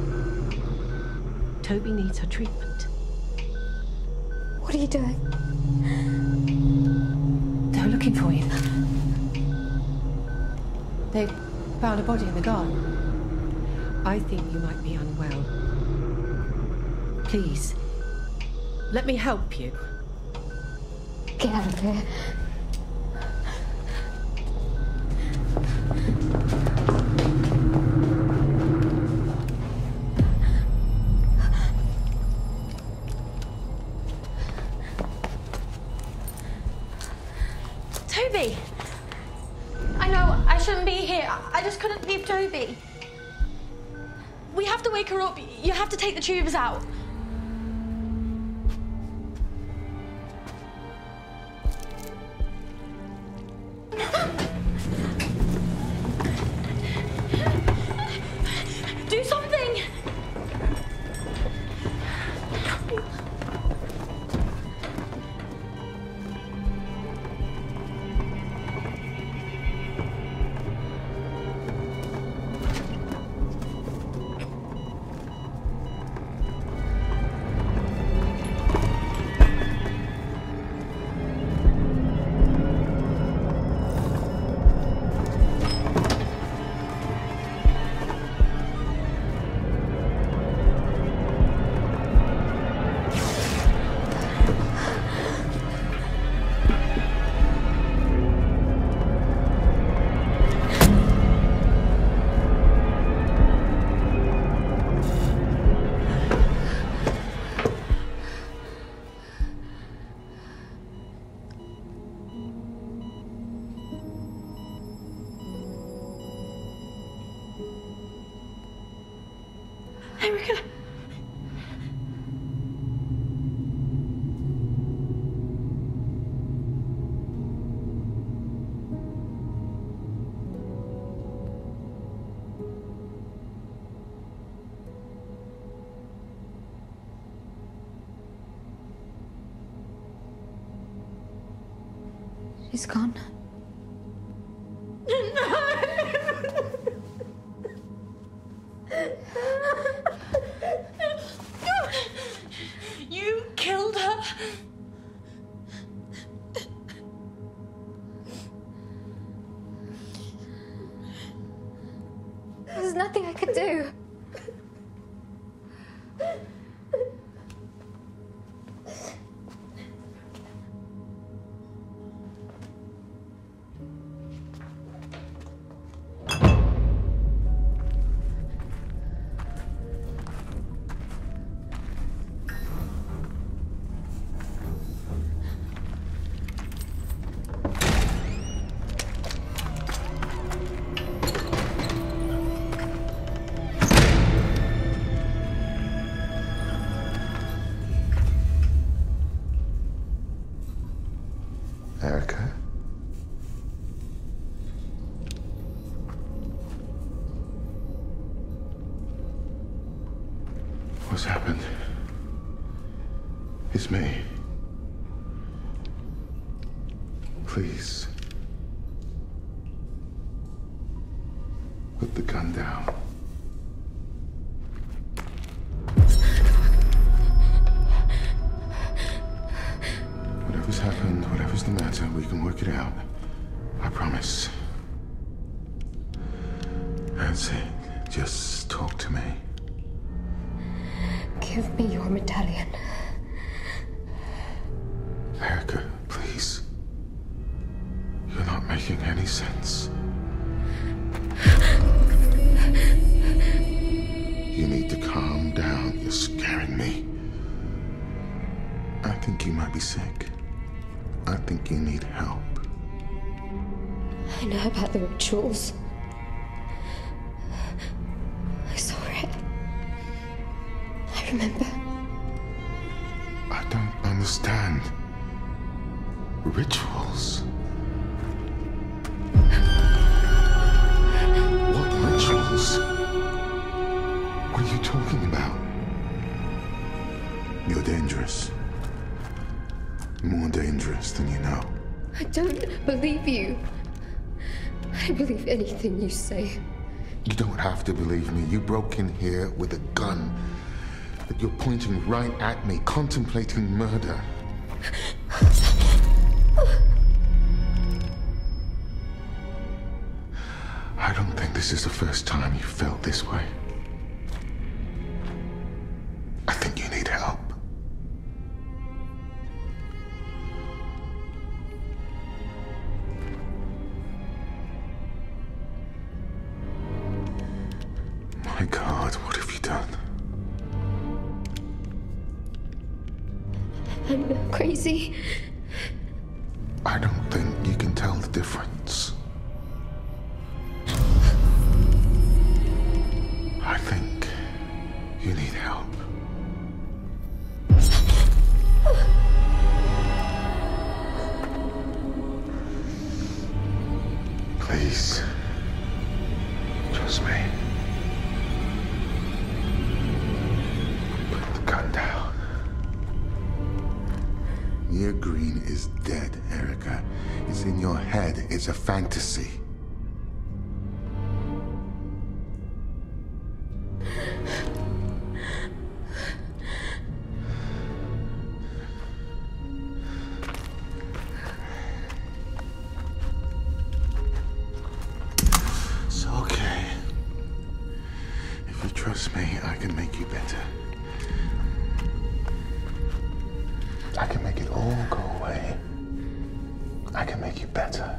Toby needs her treatment. What are you doing? They're looking for you. They found a body in the garden. I think you might be unwell. Please, let me help you. Get out of here. Toby! I know, I shouldn't be here. I just couldn't leave Toby. We have to wake her up. You have to take the tubes out. Do something! Erica. She's gone. You killed her. There's nothing I could do. Erica? What's happened? It's me. Please. Put the gun down. Whatever's happened, whatever's the matter, we can work it out. I promise. That's it. Just talk to me. Give me your medallion. Erica, please. You're not making any sense. You need to calm down. You're scaring me. I think you might be sick. I think you need help. I know about the rituals. I saw it. I remember. I don't understand. Rituals? What rituals? What are you talking about? You're dangerous. More dangerous than you know. I don't believe you. I believe anything you say. You don't have to believe me. You broke in here with a gun that you're pointing right at me, contemplating murder. I don't think this is the first time you felt this way. I think you need help. My God, what have you done? I'm not crazy. I don't think you can tell the difference. I think you need help. Please, trust me. Put the gun down. Mia Green is dead, Erica. It's in your head. It's a fantasy. It's okay. If you trust me, I can make you better. I can make it all go away. I can make you better.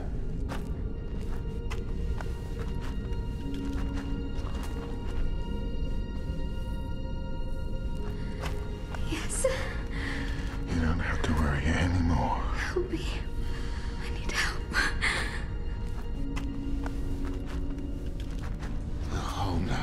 Yes. You don't have to worry anymore. Help me. I need help. Oh, no.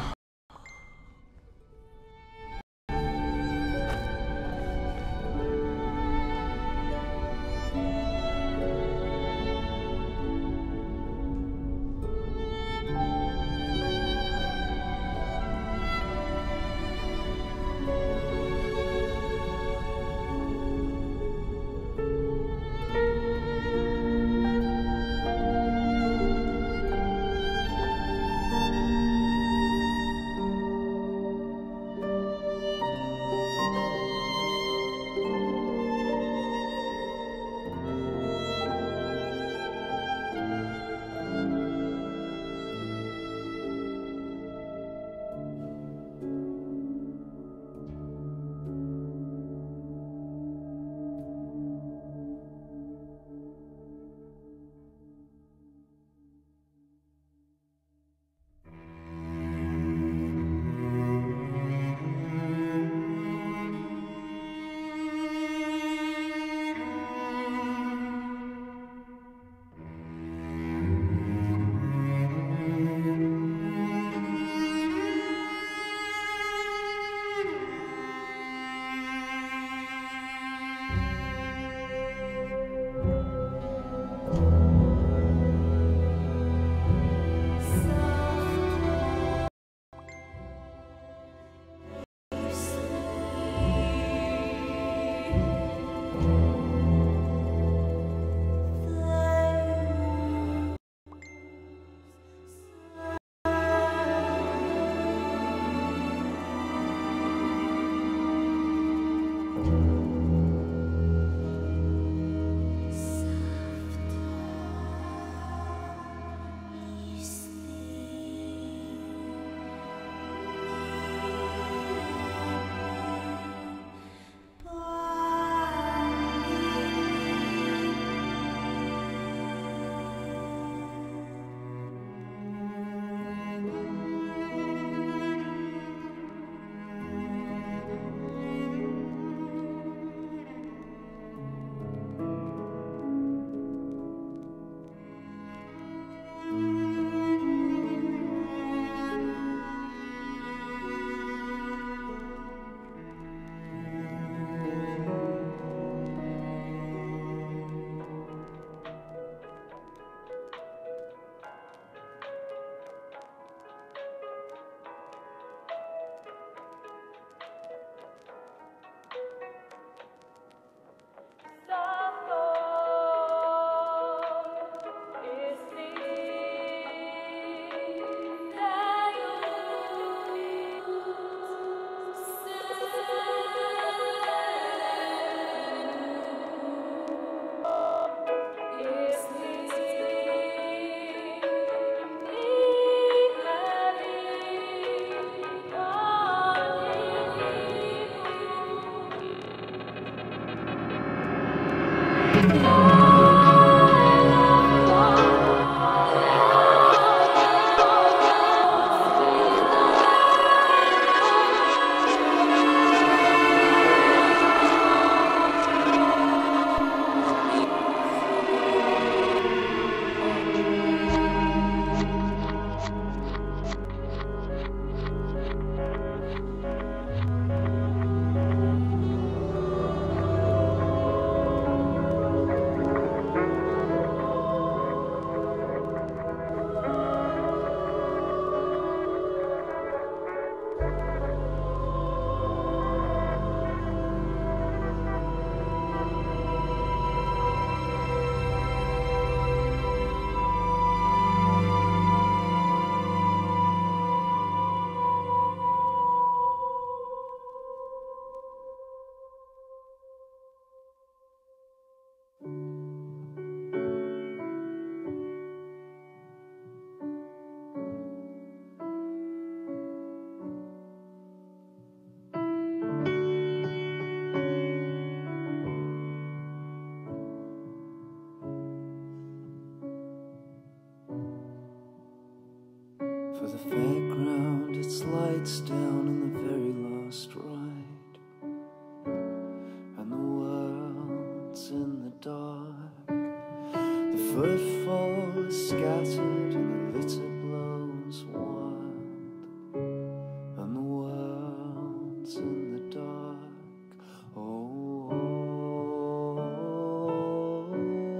For the fairground, its lights down in the very last ride, and the world's in the dark. The footfall is scattered and the litter blows wild, and the world's in the dark. Oh, oh, oh,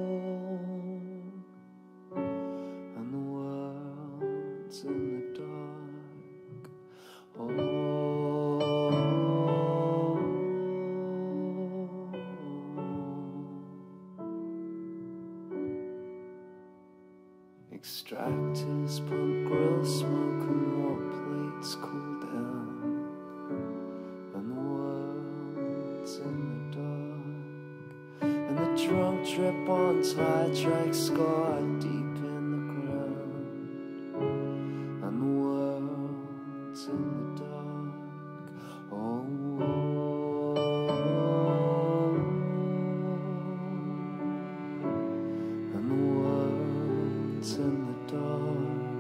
and the world's in the extractors pump grill smoke and more plates cool down, and the world's in the dark, and the drunk trip on tire tracks scarred deep in the ground, and the world's in the dark. Oh, oh, oh, and the world's in the dark.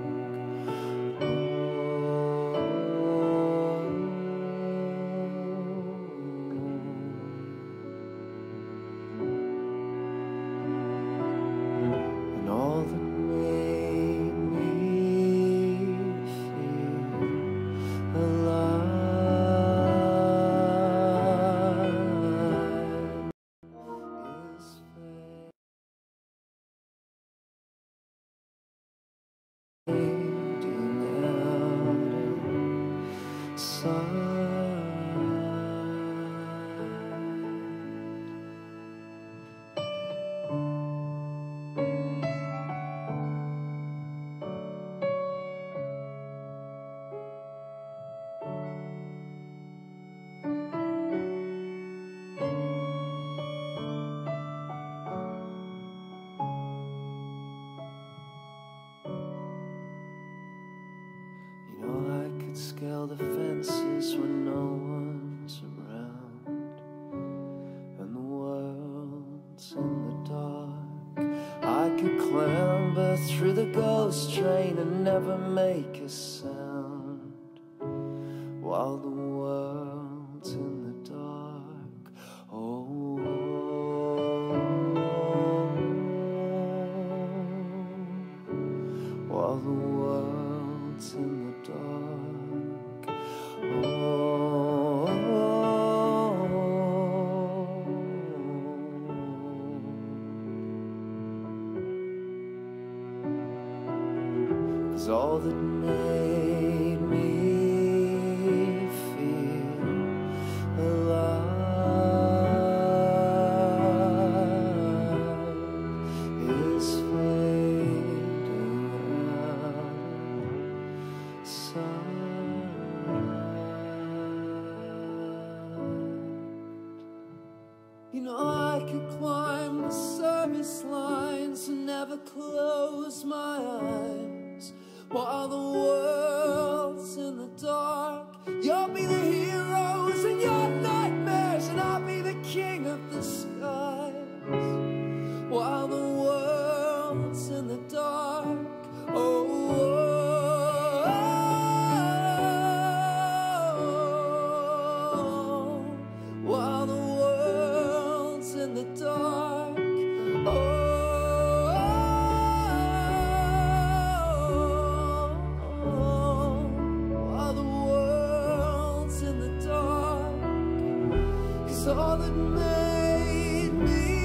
And all that made me feel alive is fading out inside. You know, I could scale the fences when no one's around, and the world's in the dark. I could clamber through the ghost train and never make a sound, while the world's in the dark. Oh, oh, oh, while the world's in the dark. Oh, oh, oh. 'Cause all that made me feel alive is fading out inside. You know, I could climb the service lines and never close my eyes, while the world's in the dark. You'll be the heroes in your nightmares, and I'll be the king of the skies. all that made me